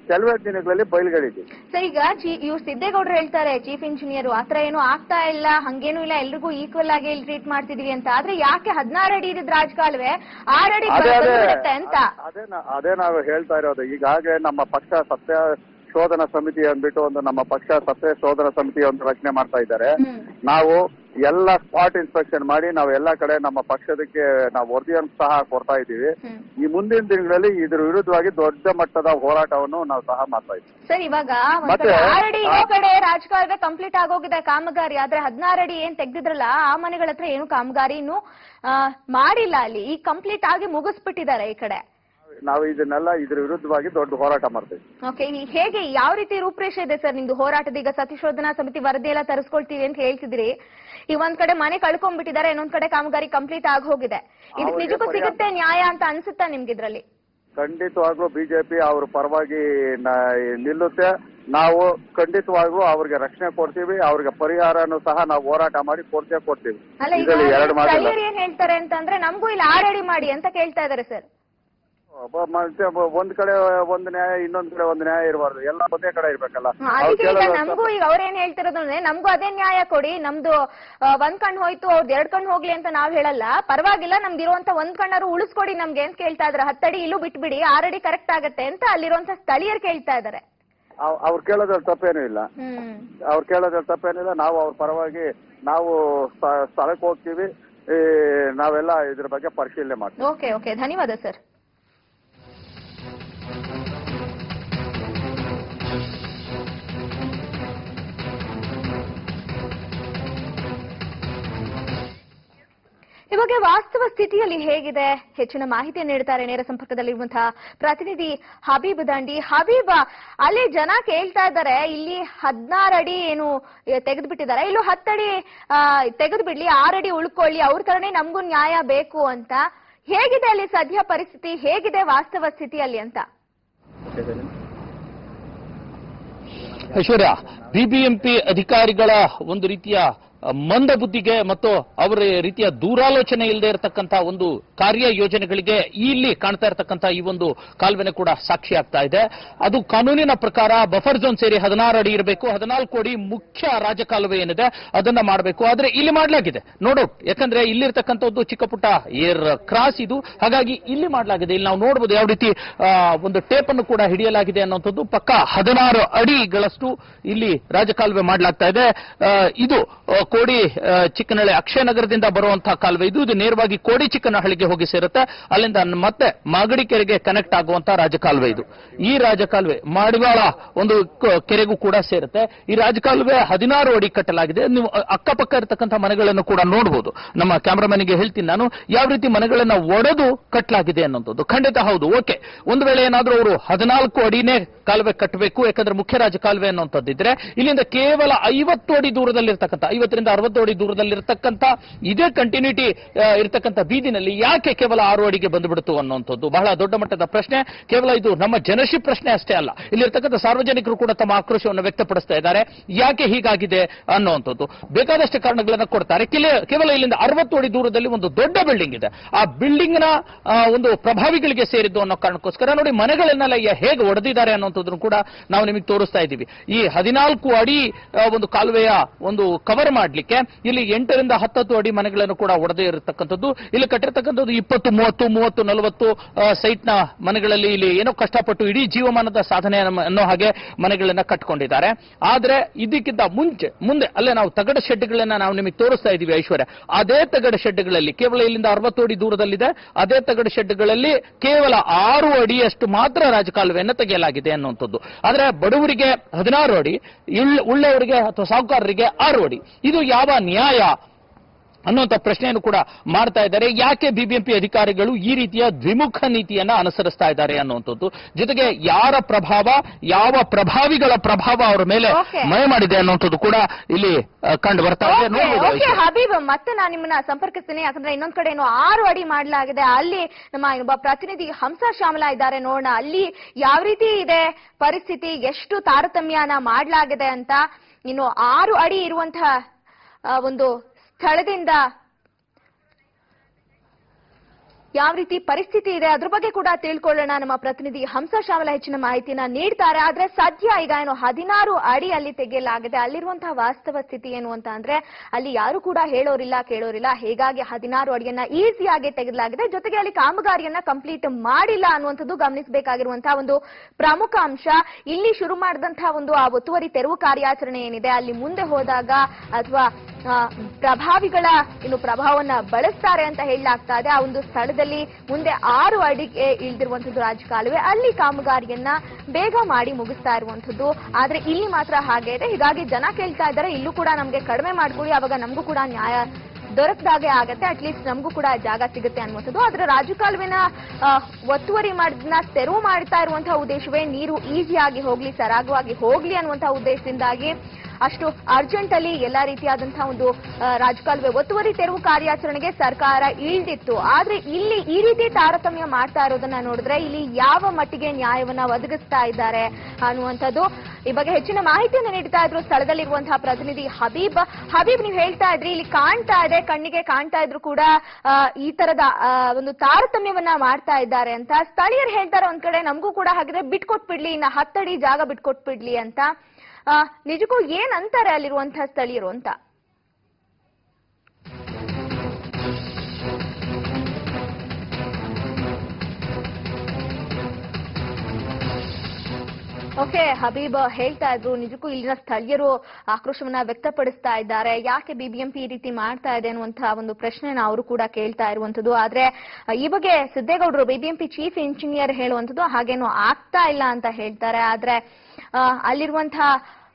ಕೆಲವೇ ದಿನಗಳಲ್ಲಿ ಬಯಲ್ಗಳಿದೆ. ಸರ್, ಈಗ ಇವ್ರು ಸಿದ್ದೇಗೌಡರು ಹೇಳ್ತಾರೆ ಚೀಫ್ ಇಂಜಿನಿಯರ್ ಆತರ ಏನು ಆಗ್ತಾ ಇಲ್ಲ, ಹಂಗೇನು ಇಲ್ಲ, ಎಲ್ರಿಗೂ ಈಕ್ವಲ್ ಆಗಿ ಟ್ರೀಟ್ ಮಾಡ್ತಿದೀವಿ ಅಂತ. ಆದ್ರೆ ಯಾಕೆ ಹದಿನಾರು ಅಡಿ ಇದ್ದ ರಾಜಕಾಲುವೆ ಆರು ಅಡಿ ಬರುತ್ತೆ ಅಂತ ಅದೇ ಅದೇ ನಾವು ಹೇಳ್ತಾ ಇರೋದು. ಈಗಾಗಲೇ ನಮ್ಮ ಪಕ್ಷ ಸತ್ಯ ಶೋಧನಾ ಸಮಿತಿ ಅಂದ್ಬಿಟ್ಟು ಒಂದು ನಮ್ಮ ಪಕ್ಷ ಸತ್ಯ ಶೋಧನಾ ಸಮಿತಿ ಒಂದು ರಚನೆ ಮಾಡ್ತಾ ಇದ್ದಾರೆ. ನಾವು ಎಲ್ಲ ಸ್ಪಾಟ್ ಇನ್ಸ್ಪೆಕ್ಷನ್ ಮಾಡಿ ನಾವು ಎಲ್ಲಾ ಕಡೆ ನಮ್ಮ ಪಕ್ಷದಕ್ಕೆ ನಾವು ವರದಿಯನ್ನು ಸಹ ಕೊಡ್ತಾ ಇದ್ದೀವಿ. ಈ ಮುಂದಿನ ದಿನಗಳಲ್ಲಿ ಇದ್ರ ವಿರುದ್ಧವಾಗಿ ದೊಡ್ಡ ಮಟ್ಟದ ಹೋರಾಟವನ್ನು ನಾವು ಸಹ ಮಾಡ್ತಾ ಇದ್ದೀವಿ. ಸರ್, ಇವಾಗ ಆರಡಿ ಇರೋ ಕಡೆ ರಾಜಕಾಲುವೆ ಕಂಪ್ಲೀಟ್ ಆಗೋಗಿದೆ ಕಾಮಗಾರಿ, ಆದ್ರೆ ಹದಿನಾರು ಅಡಿ ಏನ್ ತೆಗ್ದಿದ್ರಲ್ಲ ಆ ಮನೆಗಳ ಹತ್ರ ಏನು ಕಾಮಗಾರಿ ಇನ್ನು ಮಾಡಿಲ್ಲ, ಅಲ್ಲಿ ಈಗ ಕಂಪ್ಲೀಟ್ ಆಗಿ ಮುಗಿಸ್ಬಿಟ್ಟಿದ್ದಾರೆ ಈ ಕಡೆ. ನಾವು ಇದನ್ನೆಲ್ಲ ಇದ್ರ ವಿರುದ್ಧವಾಗಿ ದೊಡ್ಡ ಹೋರಾಟ ಮಾಡ್ತೀವಿ. ಓಕೆ, ಹೇಗೆ ಯಾವ ರೀತಿ ರೂಪರೇಷೆ ಇದೆ ಸರ್ ನಿಮ್ದು ಹೋರಾಟದ? ಈಗ ಸತ್ಯಶೋಧನಾ ಸಮಿತಿ ವರದಿ ಎಲ್ಲ ತರಿಸ್ಕೊಳ್ತೀವಿ ಅಂತ ಹೇಳ್ತಿದ್ರಿ, ಈ ಒಂದ್ ಕಡೆ ಮನೆ ಕಳ್ಕೊಂಡ್ಬಿಟ್ಟಿದ್ದಾರೆ, ಇನ್ನೊಂದ್ ಕಡೆ ಕಾಮಗಾರಿ ಕಂಪ್ಲೀಟ್ ಆಗಿ ಹೋಗಿದೆ. ಇದು ನಿಜಕ್ಕೂ ಸಿಗುತ್ತೆ ನ್ಯಾಯ ಅಂತ ಅನ್ಸುತ್ತಾ ನಿಮ್ಗೆ ಇದ್ರಲ್ಲಿ? ಖಂಡಿತವಾಗ್ಲೂ ಬಿಜೆಪಿ ಅವ್ರ ಪರವಾಗಿ ನಿಲ್ಲುತ್ತೆ. ನಾವು ಖಂಡಿತವಾಗ್ಲೂ ಅವ್ರಿಗೆ ರಕ್ಷಣೆ ಕೊಡ್ತೀವಿ, ಅವ್ರಿಗೆ ಪರಿಹಾರನೂ ಸಹ ನಾವು ಹೋರಾಟ ಮಾಡಿ ಕೊಡ್ತೇ ಕೊಡ್ತೀವಿ. ಅಲ್ಲ, ಈಗ ಸ್ಥಳೀಯರು ಏನ್ ಹೇಳ್ತಾರೆ ಅಂತಂದ್ರೆ ನಮಗೂ ಇಲ್ಲಿ ಆರಡಿ ಮಾಡಿ ಅಂತ ಕೇಳ್ತಾ ಇದಾರೆ ಸರ್. ಒಂದ್ ಕಡೆ ಒಂದ್ ನ್ಯಾಯ, ಇನ್ನೊಂದ್ ಕಡೆ ಒಂದ್ ನ್ಯಾಯ ಇರಬಾರ್ದು, ಎಲ್ಲ ಒಂದೇ ಕಡೆ ಇರ್ಬೇಕಲ್ಲ. ನಮಗೂ ಈಗ ಅವ್ರೇನ್ ಹೇಳ್ತಿರೋದಂದ್ರೆ ನಮಗೂ ಅದೇ ನ್ಯಾಯ ಕೊಡಿ, ನಮ್ದು ಒಂದ್ ಕಣ್ ಹೋಯ್ತು ಅವ್ರದ್ದು ಎರಡ್ ಕಣ್ ಹೋಗ್ಲಿ ಅಂತ ನಾವ್ ಹೇಳಲ್ಲ, ಪರವಾಗಿಲ್ಲ ನಮ್ದು ಇರುವಂತ ಒಂದ್ ಕಣ್ಣಾರು ಉಳಿಸ್ಕೊಡಿ ನಮ್ಗೆ ಅಂತ ಕೇಳ್ತಾ ಇದಾರೆ. ಹತ್ತಡಿ ಇಲ್ಲೂ ಬಿಟ್ಬಿಡಿ, ಆರಡಿ ಕರೆಕ್ಟ್ ಆಗತ್ತೆ ಅಂತ ಅಲ್ಲಿರುವಂತ ಸ್ಥಳೀಯರು ಕೇಳ್ತಾ ಇದಾರೆ. ಅವ್ರು ಕೇಳೋದ್ರಲ್ಲಿ ತಪ್ಪೇನೂ ಇಲ್ಲ, ಅವ್ರು ಕೇಳೋದ್ರಲ್ಲಿ ತಪ್ಪೇನಿಲ್ಲ. ನಾವು ಅವ್ರ ಪರವಾಗಿ ನಾವು ಸ್ಥಳಕ್ಕೆ ಹೋಗ್ತೀವಿ, ನಾವೆಲ್ಲ ಇದ್ರ ಬಗ್ಗೆ ಪರಿಶೀಲನೆ ಮಾಡ್ತೀವಿ. ಓಕೆ ಓಕೆ ಧನ್ಯವಾದ ಸರ್. ಇವಾಗ ವಾಸ್ತವ ಸ್ಥಿತಿಯಲ್ಲಿ ಹೇಗಿದೆ ಹೆಚ್ಚಿನ ಮಾಹಿತಿ ನೀಡುತ್ತಾರೆ ನೇರ ಸಂಪರ್ಕದಲ್ಲಿರುವಂತಹ ಪ್ರತಿನಿಧಿ ಹಬೀಬ್ ದಂಡಿ. ಹಬೀಬ್, ಅಲ್ಲಿ ಜನ ಕೇಳ್ತಾ ಇದ್ದಾರೆ ಇಲ್ಲಿ ಹದಿನಾರು ಅಡಿ ಏನು ತೆಗೆದು ಬಿಟ್ಟಿದ್ದಾರೆ, ಇಲ್ಲೂ ಹತ್ತಡಿ ತೆಗೆದು ಬಿಡ್ಲಿ, ಆರಡಿ ಉಳ್ಕೊಳ್ಳಿ, ಅವ್ರ ತರನೇ ನಮಗೂ ನ್ಯಾಯ ಬೇಕು ಅಂತ. ಹೇಗಿದೆ ಅಲ್ಲಿ ಸದ್ಯ ಪರಿಸ್ಥಿತಿ, ಹೇಗಿದೆ ವಾಸ್ತವ ಸ್ಥಿತಿಯಲ್ಲಿ ಅಂತ? ಐಶ್ವರ್ಯ, ಬಿಬಿಎಂಪಿ ಅಧಿಕಾರಿಗಳ ಒಂದು ರೀತಿಯ ಮಂದ ಬುದ್ಧಿಗೆ ಮತ್ತು ಅವರ ರೀತಿಯ ದೂರಾಲೋಚನೆ ಇಲ್ಲದೆ ಇರತಕ್ಕಂತ ಒಂದು ಕಾರ್ಯ ಯೋಜನೆಗಳಿಗೆ ಇಲ್ಲಿ ಕಾಣ್ತಾ ಇರತಕ್ಕಂತ ಈ ಒಂದು ಕಾಲುವೆನೆ ಕೂಡ ಸಾಕ್ಷಿ ಆಗ್ತಾ ಇದೆ. ಅದು ಕಾನೂನಿನ ಪ್ರಕಾರ ಬಫರ್ ಝೋನ್ ಸೇರಿ ಹದಿನಾರು ಅಡಿ ಇರಬೇಕು, ಹದಿನಾಲ್ಕು ಅಡಿ ಮುಖ್ಯ ರಾಜಕಾಲುವೆ ಏನಿದೆ ಅದನ್ನ ಮಾಡಬೇಕು. ಆದ್ರೆ ಇಲ್ಲಿ ಮಾಡಲಾಗಿದೆ ನೋಡು, ಯಾಕಂದ್ರೆ ಇಲ್ಲಿರ್ತಕ್ಕಂಥದ್ದು ಚಿಕ್ಕ ಪುಟ್ಟ ಏರ್ ಕ್ರಾಸ್ ಇದು, ಹಾಗಾಗಿ ಇಲ್ಲಿ ಮಾಡಲಾಗಿದೆ. ಇಲ್ಲಿ ನಾವು ನೋಡಬಹುದು ಯಾವ ರೀತಿ ಒಂದು ಟೇಪ್ ಅನ್ನು ಕೂಡ ಹಿಡಿಯಲಾಗಿದೆ ಅನ್ನುವಂಥದ್ದು. ಪಕ್ಕ ಹದಿನಾರು ಅಡಿಗಳಷ್ಟು ಇಲ್ಲಿ ರಾಜಕಾಲುವೆ ಮಾಡಲಾಗ್ತಾ ಇದೆ. ಇದು ಕೋಡಿ ಚಿಕ್ಕನಹಳ್ಳಿ ಅಕ್ಷಯ ನಗರದಿಂದ ಬರುವಂತಹ ಕಾಲುವೆ ಇದು. ಇದು ನೇರವಾಗಿ ಕೋಡಿ ಚಿಕ್ಕನಹಳ್ಳಿಗೆ ಹೋಗಿ ಸೇರುತ್ತೆ, ಅಲ್ಲಿಂದ ಮತ್ತೆ ಮಾಗಡಿ ಕೆರೆಗೆ ಕನೆಕ್ಟ್ ಆಗುವಂತಹ ರಾಜಕಾಲುವೆ ಇದು. ಈ ರಾಜಕಾಲುವೆ ಮಾಡಿವಾಳ ಒಂದು ಕೆರೆಗೂ ಕೂಡ ಸೇರುತ್ತೆ. ಈ ರಾಜಕಾಲುವೆ ಹದಿನಾರು ಅಡಿ ಕಟ್ಟಲಾಗಿದೆ. ನೀವು ಅಕ್ಕಪಕ್ಕ ಇರತಕ್ಕಂಥ ಮನೆಗಳನ್ನು ಕೂಡ ನೋಡಬಹುದು. ನಮ್ಮ ಕ್ಯಾಮರಾಮನ್ಗೆ ಹೇಳ್ತೀನಿ ನಾನು, ಯಾವ ರೀತಿ ಮನೆಗಳನ್ನ ಒಡೆದು ಕಟ್ಟಲಾಗಿದೆ ಅನ್ನೋದು. ಖಂಡಿತ ಹೌದು, ಓಕೆ. ಒಂದು ವೇಳೆ ಏನಾದ್ರೂ ಅವರು ಹದಿನಾಲ್ಕು ಅಡಿನೇ ಕಾಲುವೆ ಕಟ್ಟಬೇಕು, ಯಾಕಂದ್ರೆ ಮುಖ್ಯ ರಾಜಕಾಲುವೆ ಅನ್ನುವಂಥದ್ದಿದ್ರೆ ಇಲ್ಲಿಂದ ಕೇವಲ ಐವತ್ತು ಅಡಿ ದೂರದಲ್ಲಿರ್ತಕ್ಕಂಥ ಐವತ್ತರಿಂದ ಅರವತ್ತು ಅಡಿ ದೂರದಲ್ಲಿರ್ತಕ್ಕಂಥ ಇದೇ ಕಂಟಿನ್ಯೂಟಿ ಇರತಕ್ಕಂಥ ಬೀದಿನಲ್ಲಿ ಯಾಕೆ ಕೇವಲ ಆರು ಅಡಿಗೆ ಬಂದುಬಿಡ್ತು ಅನ್ನುವಂಥದ್ದು ಬಹಳ ದೊಡ್ಡ ಮಟ್ಟದ ಪ್ರಶ್ನೆ. ಕೇವಲ ಇದು ನಮ್ಮ ಜನಶ್ರೀ ಪ್ರಶ್ನೆ ಅಷ್ಟೇ ಅಲ್ಲ, ಇಲ್ಲಿರ್ತಕ್ಕಂಥ ಸಾರ್ವಜನಿಕರು ಕೂಡ ತಮ್ಮ ಆಕ್ರೋಶವನ್ನು ವ್ಯಕ್ತಪಡಿಸ್ತಾ ಇದ್ದಾರೆ. ಯಾಕೆ ಹೀಗಾಗಿದೆ ಅನ್ನುವಂಥದ್ದು ಬೇಕಾದಷ್ಟು ಕಾರಣಗಳನ್ನು ಕೊಡ್ತಾರೆ. ಕೇವಲ ಇಲ್ಲಿಂದ ಅರವತ್ತು ಅಡಿ ದೂರದಲ್ಲಿ ಒಂದು ದೊಡ್ಡ ಬಿಲ್ಡಿಂಗ್ ಇದೆ, ಆ ಬಿಲ್ಡಿಂಗ್ ನ ಒಂದು ಪ್ರಭಾವಿಗಳಿಗೆ ಸೇರಿದ್ದು ಅನ್ನೋ ಕಾರಣಕ್ಕೋಸ್ಕರ ನೋಡಿ ಮನೆಗಳನ್ನೆಲ್ಲ ಹೇಗೆ ಒಡೆದಿದ್ದಾರೆ ಅನ್ನುವಂಥದ್ದನ್ನು ಕೂಡ ನಾವು ನಿಮಗೆ ತೋರಿಸ್ತಾ ಇದ್ದೀವಿ. ಈ ಹದಿನಾಲ್ಕು ಅಡಿ ಒಂದು ಕಾಲುವೆಯ ಒಂದು ಕವರ್ ಮಾಡಲಿಕ್ಕೆ ಇಲ್ಲಿ ಎಂಟರಿಂದ ಹತ್ತತ್ತು ಅಡಿ ಮನೆಗಳನ್ನು ಕೂಡ ಒಡೆದೇ ಇರತಕ್ಕಂಥದ್ದು. ಇಲ್ಲಿ ಕಟ್ಟಿರ್ತಕ್ಕಂಥದ್ದು ಇಪ್ಪತ್ತು ಮೂವತ್ತು ಮೂವತ್ತು ನಲವತ್ತು ಸೈಟ್ ನ ಮನೆಗಳಲ್ಲಿ ಇಲ್ಲಿ ಏನೋ ಕಷ್ಟಪಟ್ಟು ಇಡೀ ಜೀವಮಾನದ ಸಾಧನೆ ಅನ್ನೋ ಹಾಗೆ ಮನೆಗಳನ್ನ ಕಟ್ಕೊಂಡಿದ್ದಾರೆ. ಆದ್ರೆ ಇದಕ್ಕಿಂತ ಮುಂಚೆ ಮುಂದೆ ಅಲ್ಲೇ ನಾವು ತಗಡ ಶೆಡ್ಗಳನ್ನ ನಾವು ನಿಮಗೆ ತೋರಿಸ್ತಾ ಇದ್ದೀವಿ ಐಶ್ವರ್ಯ. ಅದೇ ತಗಡ ಶೆಡ್ಗಳಲ್ಲಿ ಕೇವಲ ಇಲ್ಲಿಂದ ಅರವತ್ತು ಅಡಿ ದೂರದಲ್ಲಿದೆ. ಅದೇ ತಗಡ ಶೆಡ್ಗಳಲ್ಲಿ ಕೇವಲ ಆರು ಅಡಿಯಷ್ಟು ಮಾತ್ರ ರಾಜಕಾಲುವೆಯನ್ನು ತೆಗೆಯಲಾಗಿದೆ ಅನ್ನುವಂಥದ್ದು. ಆದ್ರೆ ಬಡವರಿಗೆ ಹದಿನಾರು ಅಡಿ, ಉಳ್ಳವರಿಗೆ ಅಥವಾ ಸಾಹುಕಾರರಿಗೆ ಆರು ಅಡಿ. ಇದು ಯಾವ ನ್ಯಾಯ ಅನ್ನುವಂಥ ಪ್ರಶ್ನೆಯನ್ನು ಕೂಡ ಮಾಡ್ತಾ ಇದ್ದಾರೆ. ಯಾಕೆ ಬಿಬಿಎಂಪಿ ಅಧಿಕಾರಿಗಳು ಈ ರೀತಿಯ ದ್ವಿಮುಖ ನೀತಿಯನ್ನ ಅನುಸರಿಸ್ತಾ ಇದ್ದಾರೆ ಅನ್ನುವಂಥದ್ದು, ಜೊತೆಗೆ ಯಾರ ಪ್ರಭಾವ, ಯಾವ ಪ್ರಭಾವಿಗಳ ಪ್ರಭಾವ ಅವರ ಮೇಲೆ ಮಯ ಮಾಡಿದೆ ಅನ್ನುವಂಥದ್ದು ಕೂಡ ಇಲ್ಲಿ ಕಂಡು ಬರ್ತಾ ಇದೆ. ಹಬೀಬ್, ಮತ್ತೆ ನಾನು ನಿಮ್ಮನ್ನ ಸಂಪರ್ಕಿಸ್ತೀನಿ, ಯಾಕಂದ್ರೆ ಇನ್ನೊಂದ್ ಕಡೆ ಏನು ಆರು ಅಡಿ ಮಾಡಲಾಗಿದೆ. ಅಲ್ಲಿ ನಮ್ಮ ಪ್ರತಿನಿಧಿ ಹಂಸ ಶ್ಯಾಮಲಾ ಇದ್ದಾರೆ, ನೋಡೋಣ ಅಲ್ಲಿ ಯಾವ ರೀತಿ ಇದೆ ಪರಿಸ್ಥಿತಿ, ಎಷ್ಟು ತಾರತಮ್ಯನ ಮಾಡಲಾಗಿದೆ ಅಂತ. ಇನ್ನು ಆರು ಅಡಿ ಇರುವಂತಹ ಒಂದು ಸ್ಥಳದಿಂದ ಯಾವ ರೀತಿ ಪರಿಸ್ಥಿತಿ ಇದೆ ಅದ್ರ ಬಗ್ಗೆ ಕೂಡ ತಿಳ್ಕೊಳ್ಳೋಣ. ನಮ್ಮ ಪ್ರತಿನಿಧಿ ಹಂಸ ಶ್ಯಾಮಲ ಹೆಚ್ಚಿನ ಮಾಹಿತಿನ ನೀಡ್ತಾರೆ. ಆದ್ರೆ ಸದ್ಯ ಈಗ ಏನು ಹದಿನಾರು ಅಡಿ ಅಲ್ಲಿ ತೆಗೆಯಲಾಗಿದೆ, ಅಲ್ಲಿರುವಂತಹ ವಾಸ್ತವ ಸ್ಥಿತಿ ಏನು ಅಂತ ಅಂದ್ರೆ ಅಲ್ಲಿ ಯಾರು ಕೂಡ ಹೇಳೋರಿಲ್ಲ ಕೇಳೋರಿಲ್ಲ. ಹೀಗಾಗಿ ಹದಿನಾರು ಅಡಿಯನ್ನ ಈಸಿಯಾಗಿ ತೆಗೆಯಲಾಗಿದೆ. ಜೊತೆಗೆ ಅಲ್ಲಿ ಕಾಮಗಾರಿಯನ್ನ ಕಂಪ್ಲೀಟ್ ಮಾಡಿಲ್ಲ ಅನ್ನುವಂಥದ್ದು ಗಮನಿಸಬೇಕಾಗಿರುವಂತಹ ಒಂದು ಪ್ರಮುಖ ಅಂಶ. ಇಲ್ಲಿ ಶುರು ಮಾಡಿದಂತಹ ಒಂದು ಆ ಒತ್ತುವರಿ ತೆರವು ಕಾರ್ಯಾಚರಣೆ ಏನಿದೆ ಅಲ್ಲಿ ಮುಂದೆ ಹೋದಾಗ ಅಥವಾ ಪ್ರಭಾವಿಗಳ ಇನ್ನು ಪ್ರಭಾವವನ್ನ ಬಳಸ್ತಾರೆ ಅಂತ ಹೇಳಲಾಗ್ತಾ ಇದೆ. ಆ ಒಂದು ಸ್ಥಳದಲ್ಲಿ ಮುಂದೆ ಆರು ಅಡಿಗೆ ಇಳಿದಿರುವಂತದ್ದು ರಾಜಕಾಲುವೆ, ಅಲ್ಲಿ ಕಾಮಗಾರಿಯನ್ನ ಬೇಗ ಮಾಡಿ ಮುಗಿಸ್ತಾ ಇರುವಂತದ್ದು. ಆದ್ರೆ ಇಲ್ಲಿ ಮಾತ್ರ ಹಾಗೆ ಇದೆ. ಹೀಗಾಗಿ ಜನ ಕೇಳ್ತಾ ಇದ್ದಾರೆ ಇಲ್ಲೂ ಕೂಡ ನಮ್ಗೆ ಕಡಿಮೆ ಮಾಡ್ಕೊಳ್ಳಿ, ಅವಾಗ ನಮಗೂ ಕೂಡ ನ್ಯಾಯ ದೊರಕದಾಗೆ ಆಗತ್ತೆ, ಅಟ್ಲೀಸ್ಟ್ ನಮಗೂ ಕೂಡ ಜಾಗ ಸಿಗುತ್ತೆ ಅನ್ನುವಂಥದ್ದು. ಆದ್ರೆ ರಾಜಕಾಲುವೆನ ಒತ್ತುವರಿ ಮಾಡಿದ್ನ ತೆರವು ಮಾಡ್ತಾ ಇರುವಂತಹ ಉದ್ದೇಶವೇ ನೀರು ಈಸಿಯಾಗಿ ಹೋಗ್ಲಿ, ಸರಾಗವಾಗಿ ಹೋಗ್ಲಿ ಅನ್ನುವಂತಹ ಉದ್ದೇಶದಿಂದಾಗಿ ಅಷ್ಟು ಅರ್ಜೆಂಟ್ ಅಲ್ಲಿ ಎಲ್ಲಾ ರೀತಿಯಾದಂತಹ ಒಂದು ರಾಜಕಾಲುವೆ ಒತ್ತುವರಿ ತೆರವು ಕಾರ್ಯಾಚರಣೆಗೆ ಸರ್ಕಾರ ಇಳಿದಿತ್ತು. ಆದ್ರೆ ಇಲ್ಲಿ ಈ ರೀತಿ ತಾರತಮ್ಯ ಮಾಡ್ತಾ ಇರೋದನ್ನ ನೋಡಿದ್ರೆ ಇಲ್ಲಿ ಯಾವ ಮಟ್ಟಿಗೆ ನ್ಯಾಯವನ್ನ ಒದಗಿಸ್ತಾ ಇದ್ದಾರೆ ಅನ್ನುವಂಥದ್ದು. ಈ ಬಗ್ಗೆ ಹೆಚ್ಚಿನ ಮಾಹಿತಿಯನ್ನು ನೀಡ್ತಾ ಇದ್ರು ಸ್ಥಳದಲ್ಲಿರುವಂತಹ ಪ್ರತಿನಿಧಿ ಹಬೀಬ್. ಹಬೀಬ್, ನೀವು ಹೇಳ್ತಾ ಇದ್ರಿ ಇಲ್ಲಿ ಕಾಣ್ತಾ ಇದೆ, ಕಣ್ಣಿಗೆ ಕಾಣ್ತಾ ಇದ್ರು ಕೂಡ ಈ ತರದ ಒಂದು ತಾರತಮ್ಯವನ್ನ ಮಾಡ್ತಾ ಇದ್ದಾರೆ ಅಂತ. ಸ್ಥಳೀಯರು ಹೇಳ್ತಾರೆ ಒಂದ್ ಕಡೆ ನಮಗೂ ಕೂಡ ಹಾಗಿದ್ರೆ ಬಿಟ್ಕೊಟ್ಬಿಡ್ಲಿ, ಇನ್ನ ಹತ್ತಡಿ ಜಾಗ ಬಿಟ್ಕೊಟ್ಬಿಡ್ಲಿ ಅಂತ. ನಿಜಕ್ಕೂ ಏನ್ ಅಂತಾರೆ ಅಲ್ಲಿರುವಂತಹ ಸ್ಥಳೀಯರು ಅಂತ? ಓಕೆ, ಹಬೀಬ್ ಹೇಳ್ತಾ ಇದ್ರು ನಿಜಕ್ಕೂ ಇಲ್ಲಿನ ಸ್ಥಳೀಯರು ಆಕ್ರೋಶವನ್ನ ವ್ಯಕ್ತಪಡಿಸ್ತಾ ಇದ್ದಾರೆ. ಯಾಕೆ ಬಿಬಿಎಂಪಿ ಈ ರೀತಿ ಮಾಡ್ತಾ ಇದೆ ಅನ್ನುವಂತಹ ಒಂದು ಪ್ರಶ್ನೆನ ಅವರು ಕೂಡ ಕೇಳ್ತಾ ಇರುವಂತದ್ದು. ಆದ್ರೆ ಈ ಬಗ್ಗೆ ಸಿದ್ದೇಗೌಡರು ಬಿಬಿಎಂಪಿ ಚೀಫ್ ಇಂಜಿನಿಯರ್ ಹೇಳುವಂತದ್ದು ಹಾಗೇನು ಆಗ್ತಾ ಇಲ್ಲ ಅಂತ ಹೇಳ್ತಾರೆ. ಆದ್ರೆ ಅಲ್ಲಿರುವಂತಹ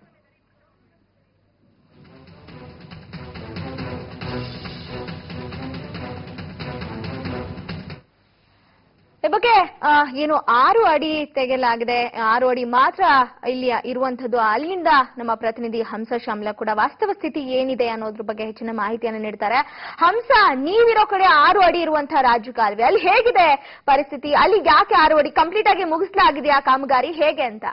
ಈ ಬಗ್ಗೆ ಏನು ಆರು ಅಡಿ ತೆಗೆಯಲಾಗಿದೆ, ಆರು ಅಡಿ ಮಾತ್ರ ಇಲ್ಲಿ ಇರುವಂತದ್ದು. ಅಲ್ಲಿಂದ ನಮ್ಮ ಪ್ರತಿನಿಧಿ ಹಂಸ ಶ್ಯಾಮಲ ಕೂಡ ವಾಸ್ತವ ಸ್ಥಿತಿ ಏನಿದೆ ಅನ್ನೋದ್ರ ಬಗ್ಗೆ ಹೆಚ್ಚಿನ ಮಾಹಿತಿಯನ್ನು ನೀಡ್ತಾರೆ. ಹಂಸ, ನೀವಿರೋ ಕಡೆ ಆರು ಅಡಿ ಇರುವಂತಹ ರಾಜಕಾಲುವೆ, ಅಲ್ಲಿ ಹೇಗಿದೆ ಪರಿಸ್ಥಿತಿ? ಅಲ್ಲಿ ಯಾಕೆ ಆರು ಅಡಿ ಕಂಪ್ಲೀಟ್ ಆಗಿ ಮುಗಿಸಲಾಗಿದೆಯಾ ಕಾಮಗಾರಿ, ಹೇಗೆ ಅಂತ?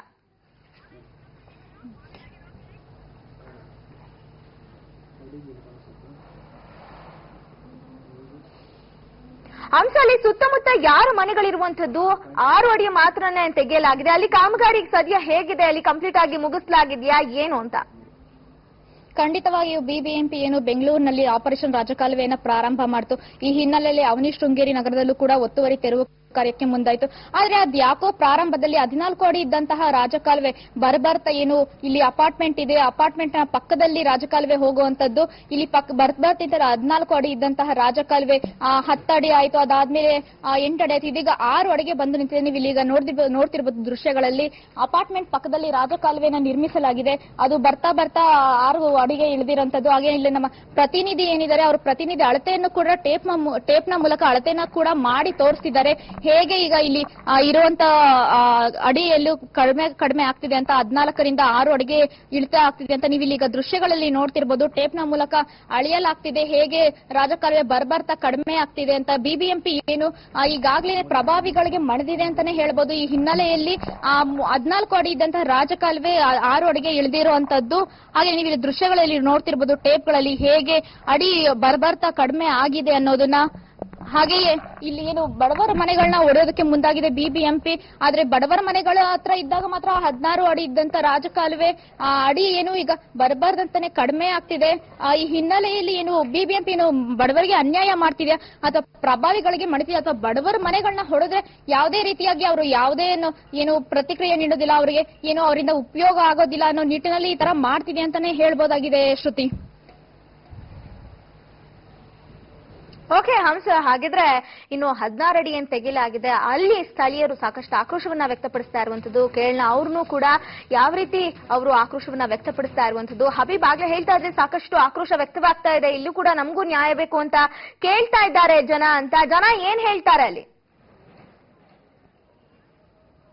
ಹಂಸ, ಅಲ್ಲಿ ಸುತ್ತಮುತ್ತ ಯಾರು ಮನೆಗಳಿರುವಂತದ್ದು? ಆರು ಅಡಿ ಮಾತ್ರನೇ ತೆಗೆಯಲಾಗಿದೆ. ಅಲ್ಲಿ ಕಾಮಗಾರಿ ಸದ್ಯ ಹೇಗಿದೆ? ಅಲ್ಲಿ ಕಂಪ್ಲೀಟ್ ಆಗಿ ಮುಗಿಸಲಾಗಿದೆಯಾ ಏನು ಅಂತ? ಖಂಡಿತವಾಗಿಯೂ ಬಿಬಿಎಂಪಿ ಏನು ಬೆಂಗಳೂರಿನಲ್ಲಿ ಆಪರೇಷನ್ ರಾಜಕಾಲುವೆಯನ್ನ ಪ್ರಾರಂಭ ಮಾಡಿತು. ಈ ಹಿನ್ನೆಲೆಯಲ್ಲಿ ಅವನಿ ಶೃಂಗೇರಿ ನಗರದಲ್ಲೂ ಕೂಡ ಒತ್ತುವರಿ ತೆರವು ಕಾರ್ಯಕ್ಕೆ ಮುಂದಾಯಿತು. ಆದ್ರೆ ಅದ್ ಯಾಕೋ ಪ್ರಾರಂಭದಲ್ಲಿ ಹದಿನಾಲ್ಕು ಅಡಿ ಇದ್ದಂತಹ ರಾಜಕಾಲುವೆ ಬರ್ಬರ್ತಾ ಏನು ಇಲ್ಲಿ ಅಪಾರ್ಟ್ಮೆಂಟ್ ಇದೆ, ಅಪಾರ್ಟ್ಮೆಂಟ್ ನ ಪಕ್ಕದಲ್ಲಿ ರಾಜಕಾಲುವೆ ಹೋಗುವಂತದ್ದು, ಇಲ್ಲಿ ಪಕ್ಕ ಬರ್ಬರ್ತಿದ್ದ ಹದಿನಾಲ್ಕು ಅಡಿ ಇದ್ದಂತಹ ರಾಜಕಾಲುವೆ ಹತ್ತು ಅಡಿ ಆಯ್ತು, ಅದಾದ್ಮೇಲೆ ಎಂಟು ಅಡಿ ಆಯ್ತು, ಇದೀಗ ಆರು ಅಡಿಗೆ ಬಂದು ನಿಂತಿದೆ. ನೀವು ಇಲ್ಲಿಗ ನೋಡ್ತಿರ್ಬೋದು ನೋಡ್ತಿರ್ಬೋದು ದೃಶ್ಯಗಳಲ್ಲಿ ಅಪಾರ್ಟ್ಮೆಂಟ್ ಪಕ್ಕದಲ್ಲಿ ರಾಜಕಾಲುವೆನ ನಿರ್ಮಿಸಲಾಗಿದೆ. ಅದು ಬರ್ತಾ ಬರ್ತಾ ಆರು ಅಡಿಗೆ ಇಳಿದಿರುವಂತದ್ದು. ಹಾಗೆ ಇಲ್ಲಿ ನಮ್ಮ ಪ್ರತಿನಿಧಿ ಏನಿದ್ದಾರೆ ಅವರು ಪ್ರತಿನಿಧಿ ಅಳತೆಯನ್ನು ಕೂಡ ಟೇಪ್ ಟೇಪ್ ನ ಮೂಲಕ ಅಳತೆಯನ್ನ ಕೂಡ ಮಾಡಿ ತೋರಿಸ್ತಿದ್ದಾರೆ. ಹೇಗೆ ಈಗ ಇಲ್ಲಿ ಇರುವಂತ ಅಡಿಯಲ್ಲೂ ಕಡಿಮೆ ಕಡಿಮೆ ಆಗ್ತಿದೆ ಅಂತ, ಹದಿನಾಲ್ಕರಿಂದ ಆರು ಅಡಿಗೆ ಇಳಿತ ಆಗ್ತಿದೆ ಅಂತ ನೀವು ಈಗ ದೃಶ್ಯಗಳಲ್ಲಿ ನೋಡ್ತಿರ್ಬೋದು. ಟೇಪ್ ನ ಮೂಲಕ ಅಳಿಯಲಾಗ್ತಿದೆ ಹೇಗೆ ರಾಜಕಾಲುವೆ ಬರ್ಬರ್ತಾ ಕಡಿಮೆ ಆಗ್ತಿದೆ ಅಂತ. ಬಿಬಿಎಂಪಿ ಏನು ಈಗಾಗಲೇ ಪ್ರಭಾವಿಗಳಿಗೆ ಮಣಿದಿದೆ ಅಂತಾನೆ ಹೇಳ್ಬೋದು. ಈ ಹಿನ್ನೆಲೆಯಲ್ಲಿ ಆ ಹದಿನಾಲ್ಕು ಅಡಿ ಇದ್ದಂತಹ ರಾಜಕಾಲುವೆ ಆರು ಅಡಿಗೆ ಇಳಿದಿರುವಂತದ್ದು. ಹಾಗೆ ನೀವು ಇಲ್ಲಿ ದೃಶ್ಯಗಳಲ್ಲಿ ನೋಡ್ತಿರ್ಬೋದು ಟೇಪ್ಗಳಲ್ಲಿ ಹೇಗೆ ಅಡಿ ಬರ್ಬರ್ತಾ ಕಡಿಮೆ ಆಗಿದೆ ಅನ್ನೋದನ್ನ. ಹಾಗೆಯೇ ಇಲ್ಲಿ ಏನು ಬಡವರ ಮನೆಗಳನ್ನ ಒಡೆಯೋದಕ್ಕೆ ಮುಂದಾಗಿದೆ ಬಿಬಿಎಂಪಿ. ಆದ್ರೆ ಬಡವರ ಮನೆಗಳ ಹತ್ರ ಇದ್ದಾಗ ಮಾತ್ರ ಹದಿನಾರು ಅಡಿ ಇದ್ದಂತ ರಾಜಕಾಲುವೆ ಆ ಅಡಿ ಏನು ಈಗ ಬರಬಾರ್ದಂತಾನೆ ಕಡಿಮೆ ಆಗ್ತಿದೆ. ಈ ಹಿನ್ನೆಲೆಯಲ್ಲಿ ಏನು ಬಿಬಿಎಂಪಿ ಏನು ಬಡವರಿಗೆ ಅನ್ಯಾಯ ಮಾಡ್ತಿದ್ಯಾ ಅಥವಾ ಪ್ರಭಾವಿಗಳಿಗೆ ಮಾಡ್ತಿದ್ಯಾ ಅಥವಾ ಬಡವರ ಮನೆಗಳನ್ನ ಹೊಡೆದ್ರೆ ಯಾವುದೇ ರೀತಿಯಾಗಿ ಅವರು ಯಾವುದೇ ಏನು ಪ್ರತಿಕ್ರಿಯೆ ನೀಡೋದಿಲ್ಲ, ಅವರಿಗೆ ಏನು ಅವರಿಂದ ಉಪಯೋಗ ಆಗೋದಿಲ್ಲ ಅನ್ನೋ ನಿಟ್ಟಿನಲ್ಲಿ ಈ ತರ ಮಾಡ್ತಿದೆ ಅಂತಾನೆ ಹೇಳ್ಬೋದಾಗಿದೆ. ಶ್ರುತಿ, ಓಕೆ ಹಂಸ, ಹಾಗಿದ್ರೆ ಇನ್ನು ಹದಿನಾರು ಅಡಿ ಏನ್ ತೆಗೆಯಲಾಗಿದೆ ಅಲ್ಲಿ ಸ್ಥಳೀಯರು ಸಾಕಷ್ಟು ಆಕ್ರೋಶವನ್ನ ವ್ಯಕ್ತಪಡಿಸ್ತಾ ಇರುವಂತದ್ದು. ಕೇಳೋಣ ಅವ್ರನ್ನೂ ಕೂಡ ಯಾವ ರೀತಿ ಅವರು ಆಕ್ರೋಶವನ್ನ ವ್ಯಕ್ತಪಡಿಸ್ತಾ ಇರುವಂತದ್ದು. ಹಬೀಬ್ ಆಗ್ಲೇ ಹೇಳ್ತಾ ಇದ್ರೆ ಸಾಕಷ್ಟು ಆಕ್ರೋಶ ವ್ಯಕ್ತವಾಗ್ತಾ ಇದೆ, ಇಲ್ಲೂ ಕೂಡ ನಮಗೂ ನ್ಯಾಯ ಬೇಕು ಅಂತ ಕೇಳ್ತಾ ಇದ್ದಾರೆ ಜನ ಅಂತ. ಜನ ಏನ್ ಹೇಳ್ತಾರೆ ಅಲ್ಲಿ?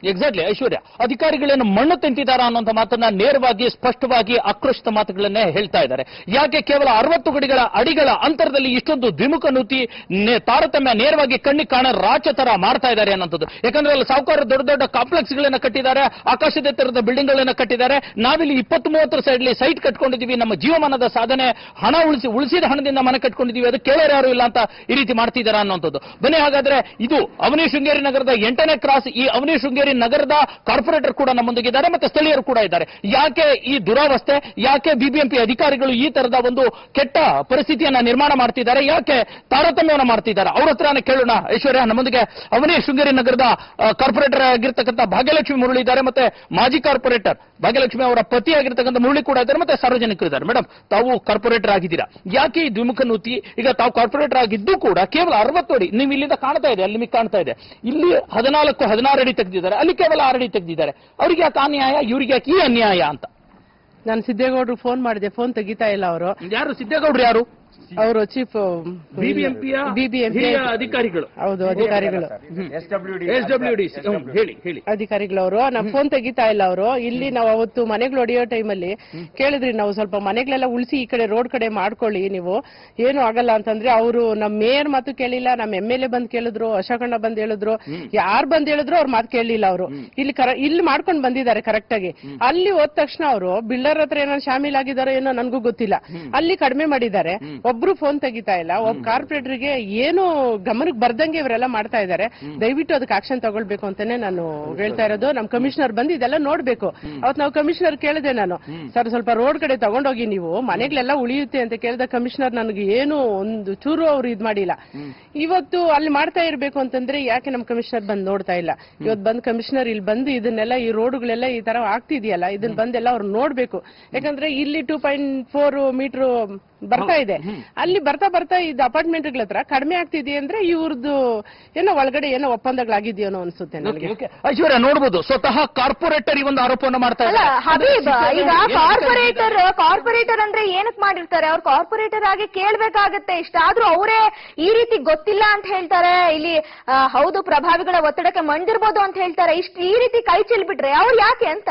ಎಕ್ಸಾಕ್ಟ್ಲಿ ಐಶ್ವರ್ಯ, ಅಧಿಕಾರಿಗಳೇನು ಮಣ್ಣು ತಿಂತಿದ್ದಾರಾ ಅನ್ನೋಂಥ ಮಾತನ್ನ ನೇರವಾಗಿ ಸ್ಪಷ್ಟವಾಗಿ ಆಕ್ರೋಶಿತ ಮಾತುಗಳನ್ನೇ ಹೇಳ್ತಾ ಇದ್ದಾರೆ. ಯಾಕೆ ಕೇವಲ ಅರವತ್ತು ಗಡಿಗಳ ಅಡಿಗಳ ಅಂತರದಲ್ಲಿ ಇಷ್ಟೊಂದು ದ್ವಿಮುಖ ನೀತಿ ತಾರತಮ್ಯ ನೇರವಾಗಿ ಕಣ್ಣಿ ಕಾಣ ರಾಚ ತರ ಮಾಡ್ತಾ ಇದ್ದಾರೆ ಅನ್ನೋಂಥದ್ದು. ಯಾಕಂದ್ರೆ ಅಲ್ಲಿ ಸಾಹುಕಾರ ದೊಡ್ಡ ದೊಡ್ಡ ಕಾಂಪ್ಲೆಕ್ಸ್ ಗಳನ್ನ ಕಟ್ಟಿದ್ದಾರೆ, ಆಕಾಶದೆತ್ತರದ ಬಿಲ್ಡಿಂಗ್ ಗಳನ್ನ ಕಟ್ಟಿದ್ದಾರೆ. ನಾವಿಲ್ಲಿ ಇಪ್ಪತ್ತ್ ಮೂವತ್ತರ ಸೈಡ್ಲಿ ಸೈಟ್ ಕಟ್ಕೊಂಡಿದ್ದೀವಿ, ನಮ್ಮ ಜೀವಮಾನದ ಸಾಧನೆ ಹಣ ಉಳಿಸಿ ಉಳಿಸಿದ ಹಣದಿಂದ ಮನೆ ಕಟ್ಕೊಂಡಿದ್ದೀವಿ, ಅದು ಕೇಳೋರು ಯಾರು ಇಲ್ಲ ಅಂತ ಈ ರೀತಿ ಮಾಡ್ತಿದ್ದಾರೆ ಅನ್ನೋಂಥದ್ದು. ಬನ್ನಿ ಹಾಗಾದ್ರೆ ಇದು ಅವನಿ ಶೃಂಗೇರಿ ನಗರದ ಎಂಟನೇ ಕ್ರಾಸ್. ಈ ಅವನಿ ಶೃಂಗೇರಿ ನಗರದ ಕಾರ್ಪೊರೇಟರ್ ಕೂಡ ನಮ್ಮೊಂದಿಗಿದ್ದಾರೆ ಮತ್ತೆ ಸ್ಥಳೀಯರು ಕೂಡ ಇದ್ದಾರೆ. ಯಾಕೆ ಈ ದುರಾವಸ್ಥೆ, ಯಾಕೆ ಬಿಬಿಎಂಪಿ ಅಧಿಕಾರಿಗಳು ಈ ತರದ ಒಂದು ಕೆಟ್ಟ ಪರಿಸ್ಥಿತಿಯನ್ನ ನಿರ್ಮಾಣ ಮಾಡ್ತಿದ್ದಾರೆ, ಯಾಕೆ ತಾರತಮ್ಯವನ್ನು ಮಾಡ್ತಿದ್ದಾರೆ, ಅವ್ರ ಹತ್ರನೇ ಕೇಳೋಣ. ಐಶ್ವರ್ಯ, ನಮ್ಮೊಂದಿಗೆ ಅವನಿ ಶೃಂಗೇರಿ ನಗರದ ಕಾರ್ಪೊರೇಟರ್ ಆಗಿರ್ತಕ್ಕಂಥ ಭಾಗ್ಯಲಕ್ಷ್ಮಿ ಮುರಳಿ ಇದ್ದಾರೆ, ಮತ್ತೆ ಮಾಜಿ ಕಾರ್ಪೊರೇಟರ್ ಭಾಗ್ಯಲಕ್ಷ್ಮಿ ಅವರ ಪತಿ ಆಗಿರ್ತಕ್ಕಂಥ ಮುರಳಿ ಕೂಡ ಇದ್ದಾರೆ, ಮತ್ತೆ ಸಾರ್ವಜನಿಕರು ಇದ್ದಾರೆ. ಮೇಡಮ್, ತಾವು ಕಾರ್ಪೊರೇಟರ್ ಆಗಿದ್ದೀರಾ, ಯಾಕೆ ಈ ದ್ವಿಮುಖ ನೀತಿ? ಈಗ ತಾವು ಕಾರ್ಪೊರೇಟರ್ ಆಗಿದ್ದು ಕೂಡ ಕೇವಲ ಅರವತ್ತು ಅಡಿ, ನೀವು ಇಲ್ಲಿಂದ ಕಾಣ್ತಾ ಇದೆ, ಅಲ್ಲಿ ನಿಮಗೆ ಕಾಣ್ತಾ ಇದೆ, ಇಲ್ಲಿ ಹದಿನಾಲ್ಕು ಹದಿನಾರು ಅಡಿ ತೆಗೆದಿದ್ದಾರೆ, ಅಲ್ಲಿ ಕೇವಲ ಆರು ಅಡಿ ತೆಗೆದಿದ್ದಾರೆ. ಅವ್ರಿಗೆ ಯಾಕೆ ಅನ್ಯಾಯ, ಇವ್ರಿಗೆ ಯಾಕೆ ಈ ಅನ್ಯಾಯ ಅಂತ ನಾನು ಸಿದ್ದೇಗೌಡರು ಫೋನ್ ಮಾಡಿದೆ, ಫೋನ್ ತೆಗಿತಾ ಇಲ್ಲ ಅವರು. ಯಾರು ಸಿದ್ದೇಗೌಡರು? ಯಾರು ಅವರು? ಚೀಫ್ ಬಿಬಿಎಂಪಿಯ ಬಿಬಿಎಂಪಿ ಅಧಿಕಾರಿಗಳು. ಹೌದು, ಅಧಿಕಾರಿಗಳು, ಎಸ್ ಡಬ್ಲ್ಯೂ ಡಿ ಹೇಳಿ ಹೇಳಿ ಅಧಿಕಾರಿಗಳವರು. ನಾವು ಫೋನ್ ತೆಗಿತಾ ಇಲ್ಲ ಅವರು. ಇಲ್ಲಿ ನಾವು ಅವತ್ತು ಮನೆಗಳು ಹೊಡೆಯೋ ಟೈಮಲ್ಲಿ ಕೇಳಿದ್ರಿ, ನಾವು ಸ್ವಲ್ಪ ಮನೆಗಳೆಲ್ಲ ಉಳಿಸಿ ಈ ಕಡೆ ರೋಡ್ ಕಡೆ ಮಾಡ್ಕೊಳ್ಳಿ, ನೀವು ಏನು ಆಗಲ್ಲ ಅಂತಂದ್ರೆ ಅವರು ನಮ್ಮ ಮೇಯರ್ ಮಾತು ಕೇಳಿಲ್ಲ, ನಮ್ಮ ಎಂ ಎಲ್ ಎ ಬಂದ್ ಕೇಳಿದ್ರು, ಅಶೋಕಣ್ಣ ಬಂದ್ ಹೇಳಿದ್ರು, ಯಾರು ಬಂದ್ ಹೇಳಿದ್ರು ಅವ್ರ ಮಾತು ಕೇಳಲಿಲ್ಲ ಅವರು. ಇಲ್ಲಿ ಇಲ್ಲಿ ಮಾಡ್ಕೊಂಡು ಬಂದಿದ್ದಾರೆ ಕರೆಕ್ಟ್ ಆಗಿ. ಅಲ್ಲಿ ಹೋದ ತಕ್ಷಣ ಅವರು ಬಿಲ್ಡರ್ ಹತ್ರ ಏನೋ ಶಾಮೀಲ್ ಆಗಿದಾರೋ ಏನೋ ನನ್ಗೂ ಗೊತ್ತಿಲ್ಲ, ಅಲ್ಲಿ ಕಡಿಮೆ ಮಾಡಿದ್ದಾರೆ. ಒಬ್ರು ಫೋನ್ ತೆಗಿತಾ ಇಲ್ಲ. ಒಬ್ಬ ಕಾರ್ಪೊರೇಟರ್ಗೆ ಏನು ಗಮನಕ್ಕೆ ಬರ್ದಂಗೆ ಇವರೆಲ್ಲ ಮಾಡ್ತಾ ಇದ್ದಾರೆ. ದಯವಿಟ್ಟು ಅದಕ್ಕೆ ಆಕ್ಷನ್ ತಗೊಳ್ಬೇಕು ಅಂತಾನೆ ನಾನು ಹೇಳ್ತಾ ಇರೋದು. ನಮ್ ಕಮಿಷನರ್ ಬಂದು ಇದೆಲ್ಲ ನೋಡ್ಬೇಕು. ಅವತ್ ನಾವು ಕಮಿಷನರ್ ಕೇಳಿದೆ ನಾನು, ಸರ್ ಸ್ವಲ್ಪ ರೋಡ್ ಕಡೆ ತಗೊಂಡೋಗಿ, ನೀವು ಮನೆಗಳೆಲ್ಲ ಉಳಿಯುತ್ತೆ ಅಂತ ಕೇಳಿದ ಕಮಿಷನರ್ ನನಗೆ ಏನು ಒಂದು ಚೂರು ಅವ್ರು ಇದ್ ಮಾಡಿಲ್ಲ. ಇವತ್ತು ಅಲ್ಲಿ ಮಾಡ್ತಾ ಇರ್ಬೇಕು ಅಂತಂದ್ರೆ ಯಾಕೆ ನಮ್ ಕಮಿಷನರ್ ಬಂದ್ ನೋಡ್ತಾ ಇಲ್ಲ? ಇವತ್ತು ಬಂದ್ ಕಮಿಷನರ್ ಇಲ್ಲಿ ಬಂದು ಇದನ್ನೆಲ್ಲ ಈ ರೋಡ್ಗಳೆಲ್ಲ ಈ ತರ ಆಗ್ತಿದೆಯಲ್ಲ, ಇದನ್ನ ಬಂದೆಲ್ಲ ಅವ್ರು ನೋಡ್ಬೇಕು. ಯಾಕಂದ್ರೆ ಇಲ್ಲಿ ಟೂ ಪಾಯಿಂಟ್ ಫೋರ್ ಮೀಟರ್ ಬರ್ತಾ ಇದೆ, ಅಲ್ಲಿ ಬರ್ತಾ ಬರ್ತಾ ಇದು ಅಪಾರ್ಟ್ಮೆಂಟ್ಗಳ ಹತ್ರ ಕಡಿಮೆ ಆಗ್ತಿದೆ ಅಂದ್ರೆ ಇವ್ರದ್ದು ಏನೋ ಒಳಗಡೆ ಏನೋ ಒಪ್ಪಂದಗಳಾಗಿದೆಯೋ ಅನ್ಸುತ್ತೆ ನನಗೆ. ಐಶ್ವರ್ಯ, ನೋಡ್ಬೋದು ಸ್ವತಃ ಕಾರ್ಪೊರೇಟರ್ ಈ ಒಂದು ಆರೋಪವನ್ನು ಮಾಡ್ತಾ ಅಲ್ಲ ಹಬೀಬ್, ಈಗ ಕಾರ್ಪೊರೇಟರ್ ಕಾರ್ಪೊರೇಟರ್ ಅಂದ್ರೆ ಏನಕ್ ಮಾಡಿರ್ತಾರೆ? ಅವ್ರು ಕಾರ್ಪೊರೇಟರ್ ಆಗಿ ಕೇಳ್ಬೇಕಾಗತ್ತೆ. ಇಷ್ಟಾದ್ರೂ ಅವರೇ ಈ ರೀತಿ ಗೊತ್ತಿಲ್ಲ ಅಂತ ಹೇಳ್ತಾರೆ. ಇಲ್ಲಿ ಹೌದು ಪ್ರಭಾವಿಗಳ ಒತ್ತಡಕ್ಕೆ ಮಂಡಿರ್ಬೋದು ಅಂತ ಹೇಳ್ತಾರೆ. ಇಷ್ಟು ಈ ರೀತಿ ಕೈ ಚೆಲ್ಬಿಟ್ರೆ ಅವ್ರು ಯಾಕೆ ಅಂತ?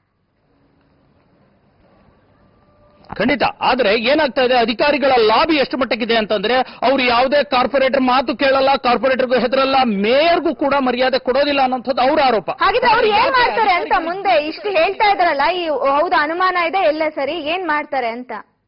ಖಂಡಿತ. ಆದ್ರೆ ಏನಾಗ್ತಾ ಇದೆ, ಅಧಿಕಾರಿಗಳ ಲಾಬಿ ಎಷ್ಟು ಮಟ್ಟಕ್ಕಿದೆ ಅಂತಂದ್ರೆ ಅವ್ರು ಯಾವುದೇ ಕಾರ್ಪೊರೇಟರ್ ಮಾತು ಕೇಳಲ್ಲ, ಕಾರ್ಪೊರೇಟರ್ಗೂ ಹೆದರಲ್ಲ, ಮೇಯರ್ಗೂ ಕೂಡ ಮರ್ಯಾದೆ ಕೊಡೋದಿಲ್ಲ ಅನ್ನೋಂಥದ್ದು ಅವರ ಆರೋಪ. ಹಾಗಿದ್ರೆ ಅವ್ರು ಏನ್ ಮಾಡ್ತಾರೆ ಅಂತ ಮುಂದೆ ಇಷ್ಟು ಹೇಳ್ತಾ ಇದಾರಲ್ಲ, ಈ ಹೌದು ಅನುಮಾನ ಇದೆ ಎಲ್ಲ ಸರಿ, ಏನ್ ಮಾಡ್ತಾರೆ ಅಂತ?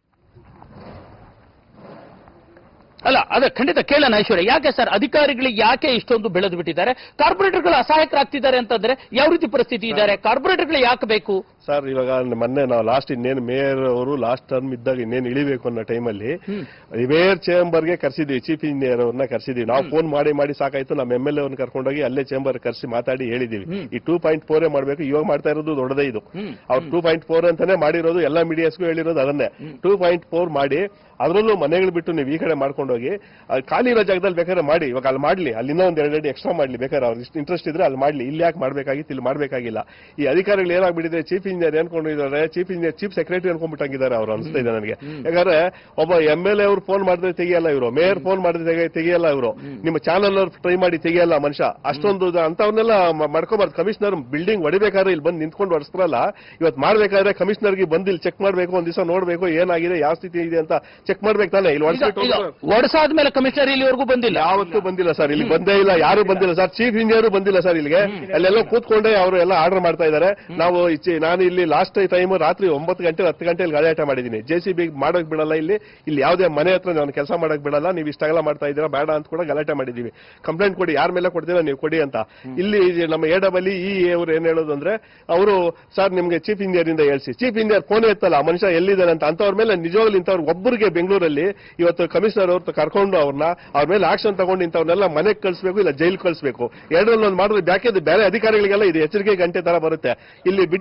ಅಲ್ಲ ಅದೇ ಖಂಡಿತ ಕೇಳೋಣ ಐಶ್ವರ್ಯ. ಯಾಕೆ ಸರ್ ಅಧಿಕಾರಿಗಳಿಗೆ ಯಾಕೆ ಇಷ್ಟೊಂದು ಬೆಳೆದು ಬಿಟ್ಟಿದ್ದಾರೆ? ಕಾರ್ಪೊರೇಟರ್ಗಳು ಅಸಹಾಯಕರಾಗ್ತಿದ್ದಾರೆ ಅಂತಂದ್ರೆ ಯಾವ ರೀತಿ ಪರಿಸ್ಥಿತಿ ಇದ್ದಾರೆ? ಕಾರ್ಪೊರೇಟರ್ಗಳು ಯಾಕೆ ಬೇಕು ಸರ್? ಇವಾಗ ಮೊನ್ನೆ ನಾವು ಲಾಸ್ಟ್ ಇನ್ನೇನು ಮೇಯರ್ ಅವರು ಲಾಸ್ಟ್ ಟರ್ಮ್ ಇದ್ದಾಗ ಇನ್ನೇನು ಇಳಿಬೇಕು ಅನ್ನೋ ಟೈಮಲ್ಲಿ ಮೇಯರ್ ಚೇಂಬರ್ಗೆ ಕರ್ಸಿದ್ವಿ, ಚೀಫ್ ಇಂಜಿನಿಯರ್ ಅವ್ರನ್ನ ಕರ್ಸಿದ್ವಿ. ನಾವು ಫೋನ್ ಮಾಡಿ ಮಾಡಿ ಸಾಕಾಯ್ತು, ನಮ್ಮ ಎಂ ಎಲ್ ಎ ಅವ್ರನ್ನ ಕರ್ಕೊಂಡೋಗಿ ಅಲ್ಲೇ ಚೇಂಬರ್ ಕರ್ಸಿ ಮಾತಾಡಿ ಹೇಳಿದೀವಿ, ಈ ಟೂ ಪಾಯಿಂಟ್ ಫೋರ್ ಮಾಡಬೇಕು. ಇವಾಗ ಮಾಡ್ತಾ ಇರೋದು ದೊಡ್ಡದೇ ಇದು. ಅವ್ರು ಟೂ ಪಾಯಿಂಟ್ ಫೋರ್ ಅಂತಾನೆ ಮಾಡಿರೋದು, ಎಲ್ಲಾ ಮೀಡಿಯಾಸ್ಗೂ ಹೇಳಿರೋದು ಅದನ್ನೇ. ಟೂ ಪಾಯಿಂಟ್ ಫೋರ್ ಮಾಡಿ ಅದರಲ್ಲೂ ಮನೆಗಳು ಬಿಟ್ಟು ನೀವು ಈ ಕಡೆ ಮಾಡ್ಕೊಂಡೋಗಿ ಖಾಲಿ ಇರೋ ಜಾಗದಲ್ಲಿ ಬೇಕಾದ್ರೆ ಮಾಡಿ. ಇವಾಗ ಅಲ್ಲಿ ಮಾಡ್ಲಿ, ಅಲ್ಲಿಂದ ಒಂದ್ ಎರಡು ಅಡಿ ಎಕ್ಸ್ಟ್ರಾ ಮಾಡ್ಲಿ, ಬೇಕಾದ್ರೆ ಅವ್ರು ಇಷ್ಟು ಇಂಟ್ರೆಸ್ಟ್ ಇದ್ರೆ ಅಲ್ಲಿ ಮಾಡ್ಲಿ. ಇಲ್ಲಿ ಯಾಕೆ ಮಾಡ್ಬೇಕಾಗಿತ್ತು? ಇಲ್ಲಿ ಮಾಡ್ಬೇಕಾಗಿಲ್ಲ. ಈ ಅಧಿಕಾರಿಗಳು ಏನಾಗ್ಬಿಟ್ಟಿದೆ, ಚೀಫ್ ಇಂಜಿನಿಯರ್ ಅನ್ಕೊಂಡಿದ್ದಾರೆ, ಚೀಫ್ ಇಂಜಿನಿಯರ್ ಚೀಫ್ ಸೆಕ್ರೆಟರಿ ಅನ್ಕೊಂಡ್ಬಿಟ್ಟಿದ್ದಾರೆ ಅವ್ರು, ಅನಿಸ್ತಾ ಇದೆ ನನಗೆ. ಯಾಕಂದ್ರೆ ಒಬ್ಬ ಎಂ ಎಲ್ ಎ ಅವ್ರು ಫೋನ್ ಮಾಡಿದ್ರೆ ತೆಗಿಯಲ್ಲ ಇವರು, ಮೇಯರ್ ಫೋನ್ ಮಾಡಿದ್ರೆ ತೆಗಿಯಲ್ಲ ಇವರು, ನಿಮ್ಮ ಚಾನಲ್ ಅವ್ರು ಟ್ರೈ ಮಾಡಿ ತೆಗಿಯಲ್ಲ ಮನುಷ್ಯ. ಅಷ್ಟೊಂದು ಅಂತವನ್ನೆಲ್ಲ ಮಾಡ್ಕೋಬಾರ್ದು. ಕಮಿಷನರ್ ಬಿಲ್ಡಿಂಗ್ ಹೊಡಿಬೇಕಾದ್ರೆ ಇಲ್ಲಿ ಬಂದು ನಿಂತ್ಕೊಂಡು ಹೊಡಿಸ್ತಾರಲ್ಲ, ಇವತ್ತು ಮಾಡ್ಬೇಕಾದ್ರೆ ಕಮಿಷನರ್ಗೆ ಬಂದು ಇಲ್ಲಿ ಚೆಕ್ ಮಾಡ್ಬೇಕು, ಒಂದ್ ದಿವಸ ನೋಡ್ಬೇಕು ಏನಾಗಿದೆ, ಯಾವ ಸ್ಥಿತಿ ಇದೆ ಅಂತ ಚೆಕ್ ಮಾಡ್ಬೇಕು ತಾನೆ. ಇಲ್ಲಿ ಒಡಿಸಾದ್ಮೇಲೆ ಕಮಿಷನರ್ ಇಲ್ಲಿವರೆಗೂ ಬಂದಿಲ್ಲ, ಯಾವತ್ತೂ ಬಂದಿಲ್ಲ ಸರ್, ಇಲ್ಲಿ ಬಂದೇ ಇಲ್ಲ, ಯಾರು ಬಂದಿಲ್ಲ ಸರ್, ಚೀಫ್ ಇಂಜಿನಿಯರ್ ಬಂದಿಲ್ಲ ಸರ್ ಇಲ್ಲಿಗೆ. ಅಲ್ಲೆಲ್ಲ ಕೂತ್ಕೊಂಡೆ ಅವರು ಎಲ್ಲ ಆರ್ಡರ್ ಮಾಡ್ತಾ ಇದ್ದಾರೆ. ನಾವು ನಾನು ಇಲ್ಲಿ ಲಾಸ್ಟ್ ಟೈಮ್ ರಾತ್ರಿ ಒಂಬತ್ತು ಗಂಟೆ ಹತ್ತು ಗಂಟೆಲಿ ಗಲಾಟೆ ಮಾಡಿದ್ದೀನಿ. ಜೆ ಸಿ ಬಿ ಮಾಡೋಕ್ ಬಿಡಲ್ಲ, ಇಲ್ಲಿ ಇಲ್ಲಿ ಯಾವುದೇ ಮನೆ ಹತ್ರ ನಾನು ಕೆಲಸ ಮಾಡಕ್ ಬಿಡಲ್ಲ, ನೀವು ಇಷ್ಟಾಗಲ್ಲ ಮಾಡ್ತಾ ಇದ್ದೀರಾ ಬೇಡ ಅಂತ ಕೂಡ ಗಲಾಟೆ ಮಾಡಿದೀವಿ. ಕಂಪ್ಲೇಂಟ್ ಕೊಡಿ, ಯಾರ ಮೇಲೆ ಕೊಡ್ತೀರಾ ನೀವು ಕೊಡಿ ಅಂತ. ಇಲ್ಲಿ ನಮ್ಮ ಎ ಡಬಲ್ ಇ ಅವರು ಏನ್ ಹೇಳೋದು ಅಂದ್ರೆ, ಅವರು ಸರ್ ನಿಮ್ಗೆ ಚೀಫ್ ಇಂಜಿನಿಯರ್ ಇಂದ ಹೇಳ್ಸಿ, ಚೀಫ್ ಇಂಜಿನಿಯರ್ ಫೋನ್ ಎತ್ತಲ್ಲ, ಆ ಮನುಷ್ಯ ಎಲ್ಲಿದ್ದಾನೆ ಅಂತ. ಅಂತವ್ರ ಮೇಲೆ ನಿಜವಾಗ್ಲು ಇಂಥವ್ರು ಒಬ್ಬರಿಗೆ ಬೆಂಗಳೂರಲ್ಲಿ ಇವತ್ತು ಕಮಿಷನರ್ ಅವ್ರ ಕರ್ಕೊಂಡು ಅವ್ರನ್ನ ಅವ್ರ ಮೇಲೆ ಆಕ್ಷನ್ ತಗೊಂಡು ಇಂಥವ್ರನ್ನೆಲ್ಲ ಮನೆಗೆ ಕಳಿಸಬೇಕು, ಇಲ್ಲ ಜೈಲ್ ಕಳಿಸಬೇಕು. ಎರಡರಲ್ಲಿ ಒಂದು ಮಾಡಿದ್ರೆ ಯಾಕೆ ಬೇರೆ ಅಧಿಕಾರಿಗಳಿಗೆಲ್ಲ ಇದು ಎಚ್ಚರಿಕೆ ಗಂಟೆ ತರ ಬರುತ್ತೆ. ಇಲ್ಲಿ ಬಿಟ್ಟಿದ್ದಾರೆ, ಅಲ್ಲಿ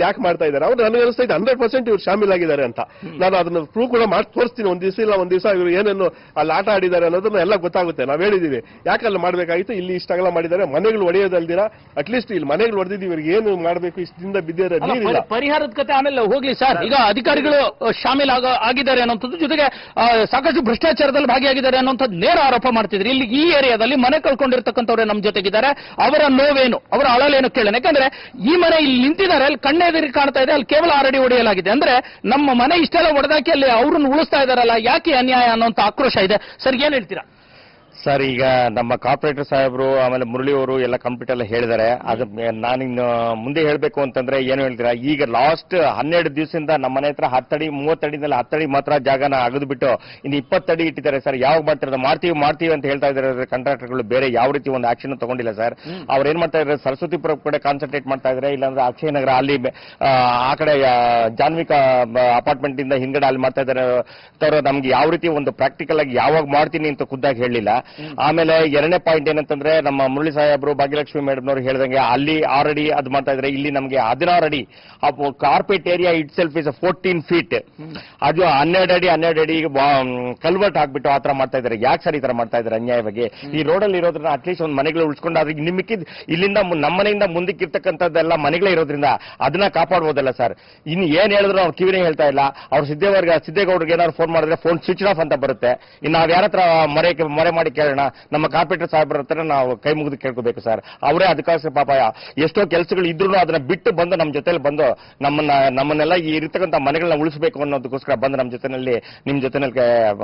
ಅಲ್ಲಿ ಯಾಕೆ ಮಾಡ್ತಾ ಇದ್ದಾರೆ ಅವ್ರು ನನಗೆ ಅನಿಸ್ತಾ ಇದೆ ಹಂಡ್ರೆಡ್ ಪರ್ಸೆಂಟ್ ಇವ್ರು ಶಾಮೀಲಾಗಿದ್ದಾರೆ ಅಂತ. ನಾನು ಅದನ್ನ ಪ್ರೂವ್ ಕೂಡ ಮಾಡಿ ತೋರಿಸ್ತೀನಿ. ಒಂದ್ ದಿವಸ ಇಲ್ಲ ಒಂದ್ ದಿವಸ ಇವರು ಏನೇನು ಅಲ್ಲಿ ಆಟ ಆಡಿದ್ದಾರೆ ಅನ್ನೋದನ್ನ ಎಲ್ಲ ಗೊತ್ತಾಗುತ್ತೆ. ನಾವ್ ಹೇಳಿದೀವಿ ಯಾಕೆ ಅಲ್ಲಿ ಮಾಡ್ಬೇಕಾಗಿತ್ತು, ಇಲ್ಲಿ ಇಷ್ಟಗಲ ಮಾಡಿದ್ದಾರೆ, ಮನೆಗಳು ಒಡೆಯೋದಲ್ದಿರಾ ಅಟ್ಲೀಸ್ಟ್ ಇಲ್ಲಿ ಮನೆಗಳು ಹೊಡೆದಿದ್ದೀವಿ, ಇವ್ರಿಗೆ ಏನು ಮಾಡಬೇಕು, ಇಷ್ಟದಿಂದ ಬಿದ್ದಿರೋ ನೀರಿಲ್ಲ. ಪರಿಹಾರದ ಕತೆ ಆಮೇಲೆ ಹೋಗ್ಲಿ ಸರ್. ಈಗ ಅಧಿಕಾರಿಗಳು ಶಾಮೀಲ್ ಆಗಿದ್ದಾರೆ ಅನ್ನೋಂಥದ್ದು, ಜೊತೆಗೆ ಸಾಕಷ್ಟು ಭ್ರಷ್ಟಾಚಾರದಲ್ಲಿ ಭಾಗಿಯಾಗಿದ್ದಾರೆ ಅನ್ನೋಂಥದ್ದು ನೇರ ಆರೋಪ ಮಾಡ್ತಿದ್ರು. ಇಲ್ಲಿ ಈ ಏರಿಯಾದಲ್ಲಿ ಮನೆ ಕಳ್ಕೊಂಡಿರ್ತಕ್ಕಂಥವ್ರೆ ನಮ್ಮ ಜೊತೆಗಿದ್ದಾರೆ. ಅವರ ನೋವೇನು, ಅವರ ಅಳಲೇನು ಕೇಳೋಣ. ಯಾಕಂದ್ರೆ ಈ ಮನೆ ಇಲ್ಲಿ ನಿಂತಿದ್ದಾರೆ, ಅಲ್ಲಿ ಕಣ್ಣೆದುರಿಗೆ ಕಾಣ್ತಾ ಇದೆ, ಅಲ್ಲಿ ಕೇವಲ ಆರಡಿ ಹೊಡೆಯಲಾಗಿದೆ. ಅಂದ್ರೆ ನಮ್ಮ ಮನೆ ಇಷ್ಟೆಲ್ಲ ಹೊಡೆದಾಕಿ ಅಲ್ಲಿ ಅವ್ರನ್ನ ಉಳಿಸ್ತಾ ಇದಾರಲ್ಲ, ಯಾಕೆ ಅನ್ಯಾಯ ಅನ್ನೋಂಥ ಆಕ್ರೋಶ ಇದೆ ಸರ್. ಏನ್ ಹೇಳ್ತೀರಾ ಸರ್? ಈಗ ನಮ್ಮ ಕಾರ್ಪೊರೇಟರ್ ಸಾಹೇಬರು ಆಮೇಲೆ ಮುರಳಿ ಅವರು ಎಲ್ಲ ಕಂಪ್ಲೀಟ್ ಎಲ್ಲ ಹೇಳಿದ್ದಾರೆ. ಅದು ನಾನಿನ್ನು ಮುಂದೆ ಹೇಳಬೇಕು ಅಂತಂದ್ರೆ ಏನು ಹೇಳ್ತೀರಾ, ಈಗ ಲಾಸ್ಟ್ ಹನ್ನೆರಡು ದಿವಸದಿಂದ ನಮ್ಮ ಮನೆ ಹತ್ರ ಹತ್ತಡಿ ಮೂವತ್ತಡಿನಲ್ಲಿ ಹತ್ತಡಿ ಮಾತ್ರ ಜಾಗನ ಅಗದು ಬಿಟ್ಟು ಇನ್ನು ಇಪ್ಪತ್ತಡಿ ಇಟ್ಟಿದ್ದಾರೆ ಸರ್. ಯಾವಾಗ ಮಾಡ್ತಿರೋದು ಮಾಡ್ತೀವಿ ಮಾಡ್ತೀವಿ ಅಂತ ಹೇಳ್ತಾ ಇದ್ದಾರೆ ಕಾಂಟ್ರಾಕ್ಟರ್ಗಳು. ಬೇರೆ ಯಾವ ರೀತಿ ಒಂದು ಆಕ್ಷನ್ ತಗೊಂಡಿಲ್ಲ ಸರ್. ಅವ್ರು ಏನ್ ಮಾಡ್ತಾ ಇದ್ದಾರೆ, ಸರಸ್ವತಿಪುರ ಕಡೆ ಕಾನ್ಸಂಟ್ರೇಟ್ ಮಾಡ್ತಾ ಇದ್ದಾರೆ, ಇಲ್ಲಾಂದ್ರೆ ಅಕ್ಷಯ ನಗರ ಅಲ್ಲಿ ಆ ಕಡೆ ಜಾನ್ವಿಕಾ ಅಪಾರ್ಟ್ಮೆಂಟ್ ಇಂದ ಹಿಂದ್ಗಡೆ ಅಲ್ಲಿ ಮಾಡ್ತಾ ಇದ್ದಾರೆ. ನಮ್ಗೆ ಯಾವ ರೀತಿ ಒಂದು ಪ್ರಾಕ್ಟಿಕಲ್ ಆಗಿ ಯಾವಾಗ ಮಾಡ್ತೀನಿ ಅಂತ ಖುದ್ದಾಗಿ ಹೇಳಿಲ್ಲ. ಆಮೇಲೆ ಎರಡನೇ ಪಾಯಿಂಟ್ ಏನಂತಂದ್ರೆ, ನಮ್ಮ ಮುರಳಿ ಸಾಹೇಬರು ಭಾಗ್ಯಲಕ್ಷ್ಮಿ ಮೇಡಮ್ನವರು ಹೇಳಿದಂಗೆ ಅಲ್ಲಿ ಆಲ್ರೆಡಿ ಅದು ಮಾಡ್ತಾ ಇದ್ರೆ, ಇಲ್ಲಿ ನಮಗೆ ಹದಿನಾರು ಅಡಿ carpet area itself is fourteen feet, ಅದು ಹನ್ನೆರಡು ಅಡಿ ಹನ್ನೆರಡು ಅಡಿ ಕಲ್ವರ್ಟ್ ಹಾಕ್ಬಿಟ್ಟು ಆ ತರ ಮಾಡ್ತಾ ಇದ್ದಾರೆ. ಯಾಕೆ ಸರ್ ಈ ತರ ಮಾಡ್ತಾ ಇದ್ದಾರೆ ಅನ್ಯಾಯವಾಗಿ? ಈ ರೋಡಲ್ಲಿ ಇರೋದ್ರಿಂದ ಅಟ್ಲೀಸ್ಟ್ ಒಂದು ಮನೆಗಳು ಉಳಿಸ್ಕೊಂಡ್ರೆ ನಿಮ್ಮಿಕ್ಕಿದ್ ಇಲ್ಲಿಂದ ನಮ್ಮ ಮನೆಯಿಂದ ಮುಂದಕ್ಕೆ ಇರ್ತಕ್ಕಂಥದ್ದೆಲ್ಲ ಮನೆಗಳೇ ಇರೋದ್ರಿಂದ ಅದನ್ನ ಕಾಪಾಡ್ಬೋದಲ್ಲ ಸರ್. ಇನ್ನು ಏನ್ ಹೇಳಿದ್ರು ಅವ್ರು ಕಿವಿನೇ ಹೇಳ್ತಾ ಇಲ್ಲ. ಅವ್ರು ಸಿದ್ದೇವರ್ಗ ಸಿದ್ದೇಗೌಡರಿಗೆ ಏನಾದ್ರು ಫೋನ್ ಮಾಡಿದ್ರೆ ಫೋನ್ ಸ್ವಿಚ್ ಆಫ್ ಅಂತ ಬರುತ್ತೆ. ಇನ್ನು ನಾವ್ ಯಾರ ಹತ್ರ ಮರೆ ಮರೆ ಮಾಡಿ ಕೇಳೋಣ? ನಮ್ಮ ಕಾರ್ಪೊರೇಟರ್ ಸಾಹೇಬ್ರ ಹತ್ರ ನಾವು ಕೈ ಮುಗಿದು ಕೇಳ್ಕೋಬೇಕು ಸರ್. ಅವರೇ ಅದಕ್ಕೋಸ್ಕರ ಪಾಪ ಎಷ್ಟೋ ಕೆಲಸಗಳು ಇದ್ರು ಅದನ್ನ ಬಿಟ್ಟು ಬಂದು ನಮ್ಮ ಜೊತೆಲಿ ಬಂದು ನಮ್ಮನ್ನ ನಮ್ಮನ್ನೆಲ್ಲ ಈ ಇರ್ತಕ್ಕಂಥ ಮನೆಗಳನ್ನ ಉಳಿಸಬೇಕು ಅನ್ನೋದಕ್ಕೋಸ್ಕರ ಬಂದು ನಮ್ಮ ಜೊತೆನಲ್ಲಿ ನಿಮ್ ಜೊತೆನಲ್ಲಿ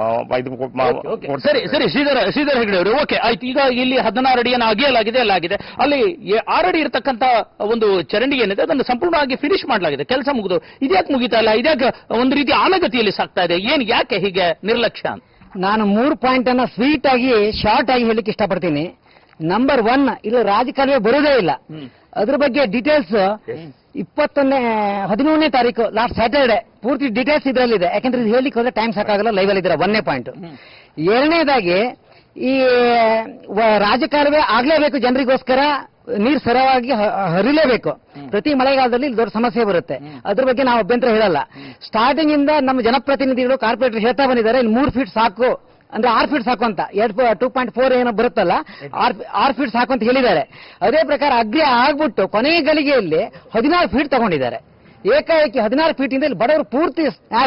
ಸರಿ ಸರಿ ಶ್ರೀಧರ ಶ್ರೀಧರ ಹೆಗಡೆ ಅವರು ಓಕೆ ಆಯ್ತು. ಈಗ ಇಲ್ಲಿ ಹದಿನಾರು ಅಡಿಯನ್ನು ಅಗೆಯಲಾಗಿದೆ ಎಲ್ಲ ಆಗಿದೆ. ಅಲ್ಲಿ ಆರು ಅಡಿ ಇರತಕ್ಕಂತ ಒಂದು ಚರಂಡಿ ಏನಿದೆ ಅದನ್ನು ಸಂಪೂರ್ಣವಾಗಿ ಫಿನಿಶ್ ಮಾಡಲಾಗಿದೆ, ಕೆಲಸ ಮುಗಿದು. ಇದ್ಯಾಕೆ ಮುಗಿತಾ ಇಲ್ಲ? ಇದ್ಯಾಕೆ ಒಂದು ರೀತಿ ಆನಗತಿಯಲ್ಲಿ ಸಾಕ್ತಾ ಇದೆ? ಏನ್ ಯಾಕೆ ಹೀಗೆ ನಿರ್ಲಕ್ಷ್ಯ? ನಾನು ಮೂರು ಪಾಯಿಂಟ್ ಅನ್ನ ಸ್ವೀಟ್ ಆಗಿ ಶಾರ್ಟ್ ಆಗಿ ಹೇಳಲಿಕ್ಕೆ ಇಷ್ಟಪಡ್ತೀನಿ. ನಂಬರ್ ಒನ್, ಇಲ್ಲಿ ರಾಜಕಾಲುವೆ ಬರೋದೇ ಇಲ್ಲ. ಅದ್ರ ಬಗ್ಗೆ ಡೀಟೇಲ್ಸ್ ಇಪ್ಪತ್ತೊಂದನೇ ಹದಿನೇಳನೇ ತಾರೀಕು ಲಾಸ್ಟ್ ಸ್ಯಾಟರ್ಡೆ ಪೂರ್ತಿ ಡೀಟೇಲ್ಸ್ ಇದರಲ್ಲಿದೆ. ಯಾಕಂದ್ರೆ ಇದು ಹೇಳಲಿಕ್ಕೆ ಹೋದ್ರೆ ಟೈಮ್ ಸಾಕಾಗಲ್ಲ, ಲೈವ್ ಅಲ್ಲಿ ಇದ್ದಾರೆ. ಒಂದನೇ ಪಾಯಿಂಟ್. ಎರಡನೇದಾಗಿ ಈ ರಾಜಕಾಲುವೆ ಆಗ್ಲೇಬೇಕು, ಜನರಿಗೋಸ್ಕರ ನೀರು ಸರವಾಗಿ ಹರಿಲೇಬೇಕು. ಪ್ರತಿ ಮಳೆಗಾಲದಲ್ಲಿ ದೊಡ್ಡ ಸಮಸ್ಯೆ ಬರುತ್ತೆ. ಅದ್ರ ಬಗ್ಗೆ ನಾವು ಅಭ್ಯಂತರ ಹೇಳಲ್ಲ. ಸ್ಟಾರ್ಟಿಂಗ್ ಇಂದ ನಮ್ಮ ಜನಪ್ರತಿನಿಧಿಗಳು ಕಾರ್ಪೊರೇಟರ್ ಹೇಳ್ತಾ ಬಂದಿದ್ದಾರೆ, ಇಲ್ಲಿ ಮೂರು ಫೀಟ್ ಸಾಕು ಅಂದ್ರೆ ಆರು ಫೀಟ್ ಸಾಕು ಅಂತ. ಎರಡು ಟೂ ಪಾಯಿಂಟ್ ಫೋರ್ ಏನೋ ಬರುತ್ತಲ್ಲ, ಆರು ಫೀಟ್ ಸಾಕು ಅಂತ ಹೇಳಿದ್ದಾರೆ. ಅದೇ ಪ್ರಕಾರ ಅಗ್ರಿ ಆಗ್ಬಿಟ್ಟು ಕೊನೆಯ ಗಳಿಗೆಯಲ್ಲಿ ಹದಿನಾರು ಫೀಟ್ ತಗೊಂಡಿದ್ದಾರೆ. ಏಕಾಏಕಿ ಹದಿನಾರು ಫೀಟ್ ಇಂದ ಇಲ್ಲಿ ಬಡವರು ಪೂರ್ತಿ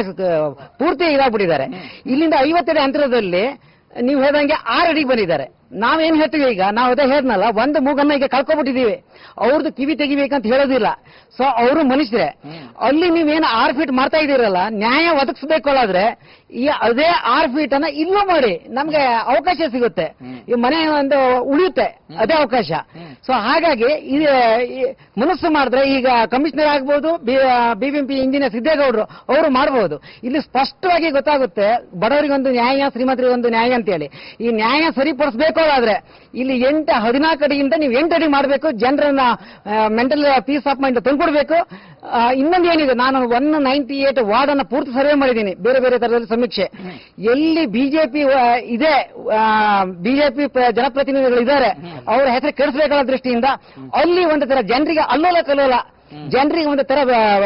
ಪೂರ್ತಿ ಇದಾಗ್ಬಿಟ್ಟಿದ್ದಾರೆ. ಇಲ್ಲಿಂದ ಐವತ್ತಡಿ ಅಂತರದಲ್ಲಿ ನೀವು ಹೇಳ್ದಂಗೆ ಆರು ಅಡಿಗೆ ಬಂದಿದ್ದಾರೆ. ನಾವೇನ್ ಹೇಳ್ತೀವಿ ಈಗ, ನಾವು ಅದೇ ಹೇಳ್ನಲ್ಲ, ಒಂದು ಮೂಗನ್ನ ಈಗ ಕಳ್ಕೊಬಿಟ್ಟಿದೀವಿ. ಅವ್ರದ್ದು ಕಿವಿ ತೆಗಿಬೇಕಂತ ಹೇಳೋದಿಲ್ಲ. ಸೊ ಅವರು ಮನುಷ್ಯರೇ. ಅಲ್ಲಿ ನೀವೇನು ಆರು ಫೀಟ್ ಮಾಡ್ತಾ ಇದೀರಲ್ಲ, ನ್ಯಾಯ ಒದಗಿಸ್ಬೇಕಲ್ಲಾದ್ರೆ ಈ ಅದೇ ಆರು ಫೀಟ್ ಅನ್ನ ಇಲ್ಲೂ ಮಾಡಿ ನಮ್ಗೆ ಅವಕಾಶ ಸಿಗುತ್ತೆ. ಈ ಮನೆ ಒಂದು ಉಳಿಯುತ್ತೆ ಅದೇ ಅವಕಾಶ. ಸೊ ಹಾಗಾಗಿ ಮನಸ್ಸು ಮಾಡಿದ್ರೆ ಈಗ ಕಮಿಷನರ್ ಆಗ್ಬಹುದು, ಬಿಬಿಎಂಪಿ ಇಂಜಿನಿಯರ್ ಸಿದ್ದೇಗೌಡರು ಅವರು ಮಾಡಬಹುದು. ಇಲ್ಲಿ ಸ್ಪಷ್ಟವಾಗಿ ಗೊತ್ತಾಗುತ್ತೆ ಬಡವರಿಗೊಂದು ನ್ಯಾಯ, ಶ್ರೀಮಂತರಿಗೊಂದು ನ್ಯಾಯ ಅಂತ ಹೇಳಿ. ಈ ನ್ಯಾಯ ಸರಿಪಡಿಸಬೇಕು ಆದ್ರೆ ಇಲ್ಲಿ ಎಂಟು ಹದಿನಾಲ್ಕು ಅಡಿಯಿಂದ ನೀವು ಎಂಟು ಅಡಿ ಮಾಡಬೇಕು. ಜನರನ್ನ ಮೆಂಟಲ್ ಪೀಸ್ ಆಫ್ ಮೈಂಡ್ ತಂದ್ಕೊಡ್ಬೇಕು. ಇನ್ನೊಂದು ಏನಿದೆ, ನಾನು ಒನ್ ನೈಂಟಿ ಏಟ್ ವಾರ್ಡ್ ಅನ್ನ ಪೂರ್ತಿ ಸರ್ವೆ ಮಾಡಿದ್ದೀನಿ, ಬೇರೆ ಬೇರೆ ತರದಲ್ಲಿ ಸಮೀಕ್ಷೆ. ಎಲ್ಲಿ ಬಿಜೆಪಿ ಇದೆ, ಬಿಜೆಪಿ ಜನಪ್ರತಿನಿಧಿಗಳು ಇದ್ದಾರೆ, ಅವರ ಹೆಸರು ಕೆಡಿಸಬೇಕಲ್ಲ ದೃಷ್ಟಿಯಿಂದ ಅಲ್ಲಿ ಒಂದು ತರ ಜನರಿಗೆ ಅಲ್ಲೋಲ ಕಲ್ಲೋಲ, ಜನರಿಗೆ ಒಂದು ತರ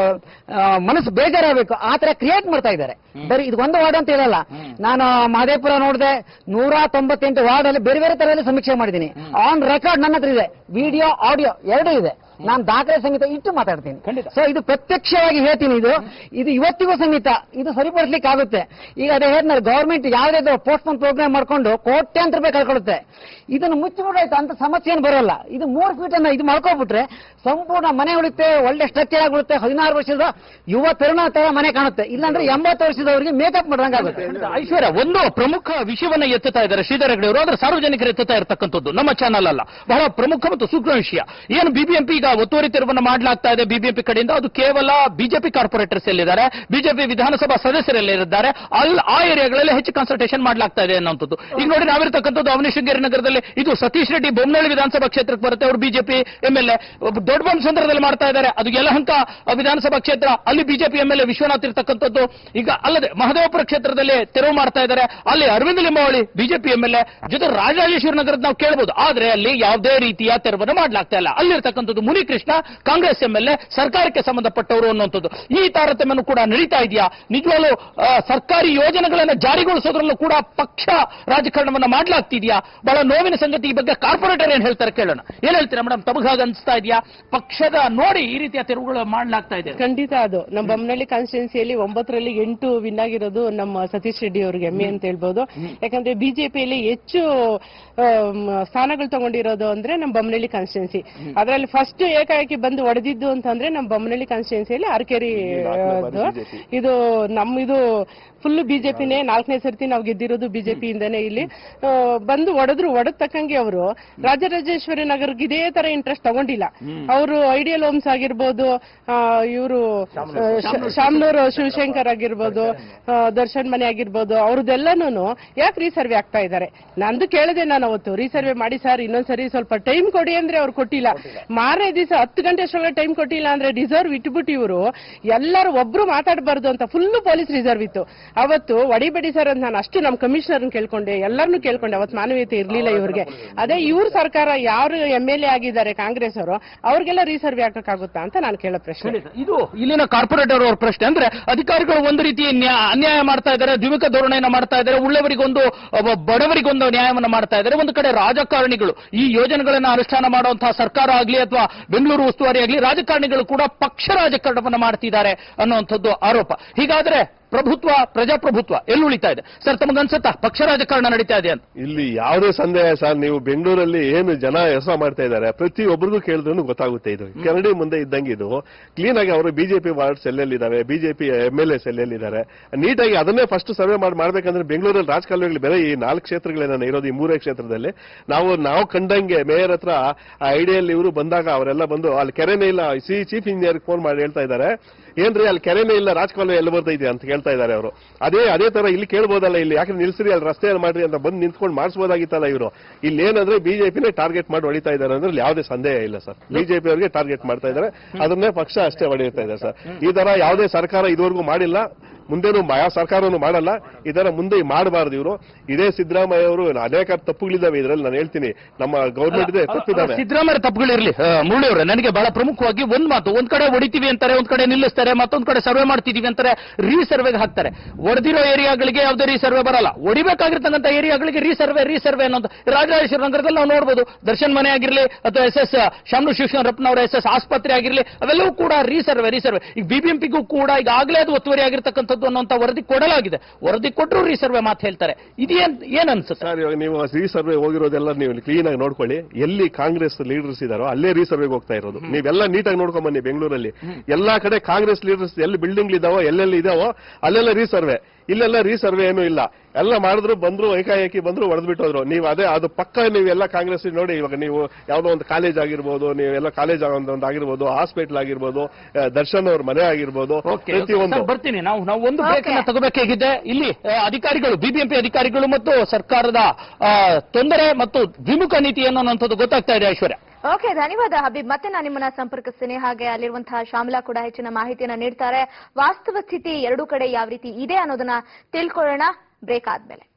ಮನಸ್ಸು ಬೇಜಾರಾಗಬೇಕು ಆ ತರ ಕ್ರಿಯೇಟ್ ಮಾಡ್ತಾ ಇದ್ದಾರೆ. ಬರೀ ಇದು ಒಂದು ವಾರ್ಡ್ ಅಂತ ಹೇಳಲ್ಲ. ನಾನು ಮಹದೇಪುರ ನೋಡಿದೆ, ನೂರ ತೊಂಬತ್ತೆಂಟು ವಾರ್ಡ್ ಅಲ್ಲಿ ಬೇರೆ ಬೇರೆ ತರದಲ್ಲಿ ಸಮೀಕ್ಷೆ ಮಾಡಿದ್ದೀನಿ. ಆನ್ ರೆಕಾರ್ಡ್ ನನ್ನ ಹತ್ರ ಇದೆ, ವಿಡಿಯೋ ಆಡಿಯೋ ಎರಡೂ ಇದೆ. ನಾನು ದಾಖಲೆ ಸಮೇತ ಇಟ್ಟು ಮಾತಾಡ್ತೀನಿ. ಸೊ ಇದು ಪ್ರತ್ಯಕ್ಷವಾಗಿ ಹೇಳ್ತೀನಿ. ಇದು ಇದು ಇವತ್ತಿಗೂ ಸಮೇತ ಇದು ಸರಿಪಡಿಸ್ಲಿಕ್ಕೆ ಆಗುತ್ತೆ. ಈಗ ಅದೇ ಹೇಳಿದ್ರೆ ಗವರ್ಮೆಂಟ್ ಯಾವುದಾದ್ರು ಪೋಸ್ಟ್ಪೋನ್ ಪ್ರೋಗ್ರಾಮ್ ಮಾಡ್ಕೊಂಡು ಕೋಟ್ಯಾಂತರ ರೂಪಾಯಿ ಕಳ್ಕೊಳ್ಳುತ್ತೆ. ಇದನ್ನು ಮುಚ್ಚಿಬಿಡಾಯ್ತು ಅಂತ ಸಮಸ್ಯೆ ಏನು ಬರೋಲ್ಲ. ಇದು ಮೂರು ಫೀಟ್ ಅನ್ನ ಇದು ಮಾಡ್ಕೊಬಿಟ್ರೆ ಸಂಪೂರ್ಣ ಮನೆ ಉಳಿತೆ, ಒಳ್ಳೆ ಸ್ಟ್ರಕ್ಚರ್ ಆಗಿಬಿಡುತ್ತೆ. ಹದಿನಾರು ವರ್ಷದ ಯುವ ತರುಣ ತರ ಮನೆ ಕಾಣುತ್ತೆ. ಇಲ್ಲಾಂದ್ರೆ ಎಂಬತ್ತು ವರ್ಷದವರಿಗೆ ಮೇಕಪ್ ಮಾಡೋಂಗಾಗುತ್ತೆ. ಐಶ್ವರ್ಯ, ಒಂದು ಪ್ರಮುಖ ವಿಷಯವನ್ನ ಎತ್ತುತ್ತಾ ಇದ್ದಾರೆ ಶ್ರೀಧರ ಹೆಗಡೆ ಅವರು. ಆದ್ರೆ ಸಾರ್ವಜನಿಕರು ಎತ್ತುತ್ತಾ ಇರತಕ್ಕಂಥದ್ದು ನಮ್ಮ ಚಾನಲ್ ಅಲ್ಲ, ಬಹಳ ಪ್ರಮುಖ ಮತ್ತು ಸೂಕ್ಷ್ಮ ವಿಷಯ. ಏನು ಬಿಬಿಎಂಪಿ ಈಗ ಒತ್ತುವರಿ ತೆರವನ್ನು ಮಾಡಲಾಗ್ತಾ ಇದೆ ಬಿಬಿಎಂಪಿ ಕಡೆಯಿಂದ, ಅದು ಕೇವಲ ಬಿಜೆಪಿ ಕಾರ್ಪೊರೇಟರ್ಸ್ ಎಲ್ಲಿದ್ದಾರೆ, ಬಿಜೆಪಿ ವಿಧಾನಸಭಾ ಸದಸ್ಯರೆಲ್ಲಿದ್ದಾರೆ, ಅಲ್ಲಿ ಆ ಏರಿಯಾಗಳಲ್ಲಿ ಹೆಚ್ಚು ಕಾನ್ಸಂಟ್ರೇಷನ್ ಮಾಡಲಾಗ್ತಾ ಇದೆ ಅನ್ನೋಂಥದ್ದು. ಈಗ ನೋಡಿ, ನಾವಿರ್ತಕ್ಕಂಥದ್ದು ಅವನಿ ಶೃಂಗೇರಿ ನಗರದಲ್ಲಿ. ಇದು ಸತೀಶ್ ರೆಡ್ಡಿ ಬೊಮ್ಮನಹಳ್ಳಿ ವಿಧಾನಸಭಾ ಕ್ಷೇತ್ರಕ್ಕೆ ಬರುತ್ತೆ. ಅವರು ಬಿಜೆಪಿ ಎಂಎಲ್ಎ. ದೊಡ್ಡಬೊಮ್ಮಸಂದ್ರದಲ್ಲಿ ಮಾಡ್ತಾ ಇದ್ದಾರೆ, ಅದು ಯಲಹಂಕ ವಿಧಾನಸಭಾ ಕ್ಷೇತ್ರ, ಅಲ್ಲಿ ಬಿಜೆಪಿ ಎಂಎಲ್ಎ ವಿಶ್ವನಾಥ್ ಇರ್ತಕ್ಕಂಥದ್ದು. ಈಗ ಅಲ್ಲದೆ ಮಹದೇವಪುರ ಕ್ಷೇತ್ರದಲ್ಲಿ ತೆರವು ಮಾಡ್ತಾ ಇದ್ದಾರೆ, ಅಲ್ಲಿ ಅರವಿಂದ ಲಿಂಬಾವಳಿ ಬಿಜೆಪಿ ಎಂಎಲ್ಎ. ಜೊತೆ ರಾಜರಾಜೇಶ್ವರಿ ನಗರದ ನಾವು ಕೇಳಬಹುದು, ಆದ್ರೆ ಅಲ್ಲಿ ಯಾವುದೇ ರೀತಿಯ ತೆರವನ್ನು ಮಾಡಲಾಗ್ತಾ ಇಲ್ಲ. ಅಲ್ಲಿರ್ತಕ್ಕಂಥದ್ದು Munikrishna Congress M L A ಸರ್ಕಾರಕ್ಕೆ ಸಂಬಂಧಪಟ್ಟವರು ಅನ್ನುವಂಥದ್ದು. ಈ ತಾರತಮ್ಯನೂ ಕೂಡ ನಡೀತಾ ಇದೆಯಾ? ನಿಜವಾಗ್ಲೂ ಸರ್ಕಾರಿ ಯೋಜನೆಗಳನ್ನು ಜಾರಿಗೊಳಿಸೋದ್ರಲ್ಲೂ ಕೂಡ ಪಕ್ಷ ರಾಜಕಾರಣವನ್ನ ಮಾಡ್ಲಾಗ್ತಿದ್ಯಾ? ಬಹಳ ನೋವಿನ ಸಂಗತಿ. ಈ ಬಗ್ಗೆ ಕಾರ್ಪೊರೇಟರ್ ಏನ್ ಹೇಳ್ತಾರೆ ಕೇಳೋಣ. ಏನ್ ಹೇಳ್ತೀರಾ ಮೇಡಮ್? ತಮಗಾಗ ಅನಿಸ್ತಾ ಇದೆಯಾ ಪಕ್ಷದ ನೋಡಿ ಈ ರೀತಿಯ ತಿರುವುಗಳು ಮಾಡ್ಲಾಗ್ತಾ ಇದೆ? ಖಂಡಿತ ಅದು ನಮ್ಮ ಬೊಮ್ಮನಹಳ್ಳಿ ಕಾನ್ಸ್ಟಿಟ್ಯೂನ್ಸಿಯಲ್ಲಿ ಒಂಬತ್ತರಲ್ಲಿ ಎಂಟು ವಿನ್ ಆಗಿರೋದು ನಮ್ಮ ಸತೀಶ್ ರೆಡ್ಡಿ ಅವರಿಗೆ ಹೆಮ್ಮೆ ಅಂತ ಹೇಳ್ಬೋದು. ಯಾಕಂದ್ರೆ ಬಿಜೆಪಿಯಲ್ಲಿ ಹೆಚ್ಚು ಸ್ಥಾನಗಳು ತಗೊಂಡಿರೋದು ಅಂದ್ರೆ ನಮ್ಮ ಬೊಮ್ಮನಹಳ್ಳಿ ಕಾನ್ಸ್ಟಿಟ್ಯೂನ್ಸಿ. ಅದರಲ್ಲಿ ಫಸ್ಟ್ ಏಕಾಏಕಿ ಬಂದು ಹೊಡೆದಿದ್ದು ಅಂತಂದ್ರೆ ನಮ್ಮ ಬೊಮ್ಮನಹಳ್ಳಿ ಕಾನ್ಸ್ಟಿಟ್ಯೂನ್ಸಿಯಲ್ಲಿ ಅರಕೇರಿ ಇದು ನಮ್ಮ ಇದು ಫುಲ್ ಬಿಜೆಪಿನೇ. ನಾಲ್ಕನೇ ಸರ್ತಿ ನಾವು ಗೆದ್ದಿರೋದು ಬಿಜೆಪಿಯಿಂದನೇ. ಇಲ್ಲಿ ಬಂದು ಹೊಡೆದ್ರು. ಹೊಡೆದ ತಕ್ಕಂಗೆ ಅವರು ರಾಜರಾಜೇಶ್ವರಿ ನಗರಕ್ಕೆ ಇದೇ ತರ ಇಂಟ್ರೆಸ್ಟ್ ತಗೊಂಡಿಲ್ಲ. ಅವರು ಐಡಿಯಲ್ ಹೋಮ್ಸ್ ಆಗಿರ್ಬೋದು, ಇವರು ಶಾಮ್ನೂರು ಶಿವಶಂಕರ್ ಆಗಿರ್ಬೋದು, ದರ್ಶನ್ ಮನೆ ಆಗಿರ್ಬೋದು, ಅವ್ರದ್ದೆಲ್ಲನೂ ಯಾಕೆ ರೀಸರ್ವೆ ಆಗ್ತಾ ಇದ್ದಾರೆ? ನಂದು ಕೇಳಿದೆ ನಾನು ಅವತ್ತು, ರೀಸರ್ವೆ ಮಾಡಿ ಸರ್ ಇನ್ನೊಂದ್ಸರಿ ಸ್ವಲ್ಪ ಟೈಮ್ ಕೊಡಿ ಅಂದ್ರೆ ಅವ್ರು ಕೊಟ್ಟಿಲ್ಲ. ಮಾರನೇ ದಿವಸ ಹತ್ತು ಗಂಟೆ ಅಷ್ಟೊಳಗೆ ಟೈಮ್ ಕೊಟ್ಟಿಲ್ಲ ಅಂದ್ರೆ ರಿಸರ್ವ್ ಇಟ್ಬಿಟ್ಟು ಇವರು ಎಲ್ಲರೂ ಒಬ್ರು ಮಾತಾಡಬಾರ್ದು ಅಂತ ಫುಲ್ ಪೊಲೀಸ್ ರಿಸರ್ವ್ ಇತ್ತು. ಅವತ್ತು ಹೊಡಿಬೇಡಿ ಸರ್ ಅಂತ ನಾನು ಅಷ್ಟು ನಮ್ಮ ಕಮಿಷನರ್ ಕೇಳ್ಕೊಂಡೆ, ಎಲ್ಲರನ್ನೂ ಕೇಳ್ಕೊಂಡೆ. ಅವತ್ತು ಮಾನವೀಯತೆ ಇರ್ಲಿಲ್ಲ ಇವ್ರಿಗೆ. ಅದೇ ಇವ್ರ ಸರ್ಕಾರ ಯಾರು ಎಂ ಎಲ್ ಎ ಆಗಿದ್ದಾರೆ ಕಾಂಗ್ರೆಸ್ ಅವರು, ಅವ್ರಿಗೆಲ್ಲ ರೀಸರ್ವೆ ಹಾಕಕ್ಕಾಗುತ್ತಾ ಅಂತ ನಾನು ಕೇಳೋ ಪ್ರಶ್ನೆ. ಇದು ಇಲ್ಲಿನ ಕಾರ್ಪೊರೇಟರ್ ಅವ್ರ ಪ್ರಶ್ನೆ. ಅಂದ್ರೆ ಅಧಿಕಾರಿಗಳು ಒಂದು ರೀತಿ ಅನ್ಯಾಯ ಮಾಡ್ತಾ ಇದ್ದಾರೆ, ದ್ವಿಮುಖ ಧೋರಣೆಯನ್ನು ಮಾಡ್ತಾ ಇದ್ದಾರೆ, ಉಳ್ಳವರಿಗೊಂದು ಬಡವರಿಗೊಂದು ನ್ಯಾಯವನ್ನು ಮಾಡ್ತಾ ಇದ್ದಾರೆ. ಒಂದು ಕಡೆ ರಾಜಕಾರಣಿಗಳು ಈ ಯೋಜನೆಗಳನ್ನು ಅನುಷ್ಠಾನ ಮಾಡುವಂತಹ ಸರ್ಕಾರ ಆಗಲಿ ಅಥವಾ ಬೆಂಗಳೂರು ಉಸ್ತುವಾರಿ ಆಗಲಿ, ರಾಜಕಾರಣಿಗಳು ಕೂಡ ಪಕ್ಷ ರಾಜಕಾರಣವನ್ನು ಮಾಡ್ತಿದ್ದಾರೆ ಅನ್ನುವಂಥದ್ದು ಆರೋಪ. ಹೀಗಾದ್ರೆ ಪ್ರಭುತ್ವ, ಪ್ರಜಾಪ್ರಭುತ್ವ ಎಲ್ಲಿ ಉಳಿತಾ ಇದೆ ಸರ್? ತಮಗನ್ಸುತ್ತಾ ಪಕ್ಷ ರಾಜಕಾರಣ ನಡೀತಾ ಇದೆ ಅಂತ? ಇಲ್ಲಿ ಯಾವುದೇ ಸಂದೇಹ ಸರ್. ನೀವು ಬೆಂಗಳೂರಲ್ಲಿ ಏನು ಜನ ಹೆಸರು ಮಾಡ್ತಾ ಇದ್ದಾರೆ ಪ್ರತಿಯೊಬ್ಬರಿಗೂ ಕೇಳಿದ್ರು ಗೊತ್ತಾಗುತ್ತೆ. ಇದು ಕರಡಿ ಮುಂದೆ ಇದ್ದಂಗೆ ಇದು ಕ್ಲೀನ್ ಆಗಿ ಅವರು ಬಿಜೆಪಿ ವಾರ್ಡ್ಸ್ ಎಲ್ಲೆಲ್ಲಿದ್ದಾರೆ, ಬಿಜೆಪಿ ಎಂ ಎಲ್ ಎಸ್ ಎಲ್ಲೆಲ್ಲಿದ್ದಾರೆ, ನೀಟಾಗಿ ಅದನ್ನೇ ಫಸ್ಟ್ ಸರ್ವೆ ಮಾಡಿ ಮಾಡ್ಬೇಕಂದ್ರೆ ಬೆಂಗಳೂರಲ್ಲಿ ರಾಜಕಾಲುವೆಗಳು ಬೇರೆ ಈ ನಾಲ್ಕು ಕ್ಷೇತ್ರಗಳೇನ ಇರೋದು, ಈ ಮೂರೇ ಕ್ಷೇತ್ರದಲ್ಲಿ ನಾವು ನಾವು ಕಂಡಂಗೆ ಮೇಯರ್ ಹತ್ರ ಐಡಿಯಲ್ಲಿ ಇವರು ಬಂದಾಗ ಅವರೆಲ್ಲ ಬಂದು ಅಲ್ಲಿ ಕೆರೆನೇ ಇಲ್ಲ, ಸಿ ಚೀಫ್ ಇಂಜಿನಿಯರ್ ಫೋನ್ ಮಾಡಿ ಹೇಳ್ತಾ ಇದ್ದಾರೆ, ಏನ್ರಿ ಅಲ್ಲಿ ಕೆರೆನೇ ಇಲ್ಲ, ರಾಜಕಾಲುವೆ ಎಲ್ಲ ಬರ್ತೈತೆ ಅಂತ ಕೇಳ್ತಾ ಇದ್ದಾರೆ ಅವರು. ಅದೇ ಅದೇ ತರ ಇಲ್ಲಿ ಕೇಳ್ಬೋದಲ್ಲ, ಇಲ್ಲಿ ಯಾಕೆ ನಿಲ್ಸ್ರಿ, ಅಲ್ಲಿ ರಸ್ತೆ ಮಾಡ್ರಿ ಅಂತ ಬಂದು ನಿಂತ್ಕೊಂಡು ಮಾಡಿಸಬಹುದಾಗಿತ್ತಲ್ಲ ಇವರು. ಇಲ್ಲಿ ಏನಂದ್ರೆ ಬಿಜೆಪಿನೇ ಟಾರ್ಗೆಟ್ ಮಾಡಿ ಹೊಡಿತಾ ಇದ್ದಾರೆ ಅಂದ್ರೆ ಯಾವುದೇ ಸಂದೇಹ ಇಲ್ಲ ಸರ್. ಬಿಜೆಪಿ ಅವರಿಗೆ ಟಾರ್ಗೆಟ್ ಮಾಡ್ತಾ ಇದ್ದಾರೆ, ಅದನ್ನೇ ಪಕ್ಷ ಅಷ್ಟೇ ಹೊಡೆಯುತ್ತಾ ಇದೆ ಸರ್. ಈ ತರ ಯಾವುದೇ ಸರ್ಕಾರ ಇದುವರೆಗೂ ಮಾಡಿಲ್ಲ, ಮುಂದೇನು ಯಾವ ಸರ್ಕಾರನೂ ಮಾಡಲ್ಲ. ಇದರ ಮುಂದೆ ಮಾಡಬಾರ್ದು ಇವರು. ಇದೇ ಸಿದ್ದರಾಮಯ್ಯ ಅವರು ಅನೇಕ ತಪ್ಪುಗಳಿದ್ದಾವೆ ಇದರಲ್ಲಿ. ನಾನು ಹೇಳ್ತೀನಿ ನಮ್ಮ ಗೌರ್ಮೆಂಟ್ ಇದೆ ತಪ್ಪಿದ್ದಾವೆ. ಸಿದ್ದರಾಮಯ್ಯ ತಪ್ಪುಗಳಿರ್ಲಿ ಮುರಳಿ ಅವರೇ, ನನಗೆ ಬಹಳ ಪ್ರಮುಖವಾಗಿ ಒಂದ್ ಮಾತು, ಒಂದ್ ಕಡೆ ಹೊಡಿತೀವಿ ಅಂತಾರೆ, ಒಂದ್ ಕಡೆ ನಿಲ್ಲಿಸ್ತಾರೆ, ಮತ್ತೊಂದ್ ಕಡೆ ಸರ್ವೆ ಮಾಡ್ತಿದೀವಿ ಅಂತಾರೆ, ರೀಸರ್ವೆಗೆ ಹಾಕ್ತಾರೆ. ಹೊಡೆದಿರೋ ಏರಿಯಾಗಳಿಗೆ ಯಾವುದೇ ರೀಸರ್ವೆ ಬರಲ್ಲ, ಹೊಡಿಬೇಕಾಗಿರ್ತಕ್ಕಂಥ ಏರಿಯಾಗಳಿಗೆ ರೀಸರ್ವೆ ರೀಸರ್ವೆ ಅನ್ನೋದು. ರಾಜರಾಜೇಶ್ವರ ನಗರದಲ್ಲಿ ನಾವು ನೋಡಬಹುದು, ದರ್ಶನ್ ಮನೆ ಆಗಿರ್ಲಿ ಅಥವಾ ಎಸ್ ಎಸ್ ಶಾಮನು ಶಿವಶಂಕರಪ್ಪನವರ ಎಸ್ ಎಸ್ ಆಸ್ಪತ್ರೆ ಆಗಿರ್ಲಿ, ಅವೆಲ್ಲವೂ ಕೂಡ ರೀಸರ್ವೆ ರೀಸರ್ವೆ. ಈಗ ಬಿಬಿಎಂಪಿಗೂ ಕೂಡ ಈಗಾಗಲೇ ಅದು ಒತ್ತುವರಿ ಆಗಿರ್ತಕ್ಕಂಥ ಅನ್ನುವಂತ ವರದಿ ಕೊಡಲಾಗಿದೆ. ವರದಿ ಕೊಟ್ಟರು ರೀಸರ್ವೆ ಮಾತು ಹೇಳ್ತಾರೆ. ಇದೇನ್ ಏನ್ ಅನ್ಸುತ್ತೆ ಸರ್? ಇವಾಗ ನೀವು ರೀಸರ್ವೆ ಹೋಗಿರೋದೆಲ್ಲ ನೀವು ಕ್ಲೀನ್ ಆಗಿ ನೋಡ್ಕೊಳ್ಳಿ. ಎಲ್ಲಿ ಕಾಂಗ್ರೆಸ್ ಲೀಡರ್ಸ್ ಇದಾರೋ ಅಲ್ಲೇ ರೀಸರ್ವೆಗೆ ಹೋಗ್ತಾ ಇರೋದು. ನೀವೆಲ್ಲ ನೀಟಾಗಿ ನೋಡ್ಕೊಂಡ್ ಬನ್ನಿ. ಬೆಂಗಳೂರಲ್ಲಿ ಎಲ್ಲಾ ಕಡೆ ಕಾಂಗ್ರೆಸ್ ಲೀಡರ್ಸ್ ಎಲ್ಲಿ ಬಿಲ್ಡಿಂಗ್ ಇದಾವೋ ಎಲ್ಲೆಲ್ಲಿ ಇದಾವೋ ಅಲ್ಲೆಲ್ಲ ರೀಸರ್ವೆ. ಇಲ್ಲೆಲ್ಲ ರೀಸರ್ವೆ ಏನೂ ಇಲ್ಲ. ಎಲ್ಲ ಮಾಡಿದ್ರು, ಬಂದ್ರು, ಏಕಾಏಕಿ ಬಂದ್ರು, ಹೊಡೆದ್ಬಿಟ್ಟು ಹೋದ್ರು. ನೀವು ಅದೇ ಅದು ಪಕ್ಕ ನೀವೆಲ್ಲ ಕಾಂಗ್ರೆಸ್ ನೋಡಿ. ಇವಾಗ ನೀವು ಯಾವುದೋ ಒಂದು ಕಾಲೇಜ್ ಆಗಿರ್ಬೋದು, ನೀವೆಲ್ಲ ಕಾಲೇಜ್ ಒಂದು ಆಗಿರ್ಬೋದು, ಹಾಸ್ಪಿಟಲ್ ಆಗಿರ್ಬೋದು, ದರ್ಶನ್ ಅವ್ರ ಮನೆ ಆಗಿರ್ಬೋದು, ಪ್ರತಿಯೊಂದು. ಬರ್ತೀನಿ, ನಾವು ನಾವು ಒಂದು ಬ್ರೇಕ್ ಅನ್ನ ತಗೋಬೇಕಾಗಿದೆ. ಇಲ್ಲಿ ಅಧಿಕಾರಿಗಳು, ಬಿಬಿಎಂಪಿ ಅಧಿಕಾರಿಗಳು ಮತ್ತು ಸರ್ಕಾರದ ತೊಂದರೆ ಮತ್ತು ದ್ವಿಮುಖ ನೀತಿ ಅನ್ನೋಂಥದ್ದು ಗೊತ್ತಾಗ್ತಾ ಇದೆ. ಐಶ್ವರ್ಯ, ಓಕೆ, ಧನ್ಯವಾದ ಹಬೀಬ್. ಮತ್ತೆ ನಾನು ನಿಮ್ಮನ್ನ ಸಂಪರ್ಕಿಸ್ತೇನೆ. ಹಾಗೆ ಅಲ್ಲಿರುವಂತಹ ಶ್ಯಾಮಲಾ ಕೂಡ ಹೆಚ್ಚಿನ ಮಾಹಿತಿಯನ್ನ ನೀಡ್ತಾರೆ. ವಾಸ್ತವ ಸ್ಥಿತಿ ಎರಡೂ ಕಡೆ ಯಾವ ರೀತಿ ಇದೆ ಅನ್ನೋದನ್ನ ತಿಳ್ಕೊಳ್ಳೋಣ ಬ್ರೇಕ್ ಆದ್ಮೇಲೆ.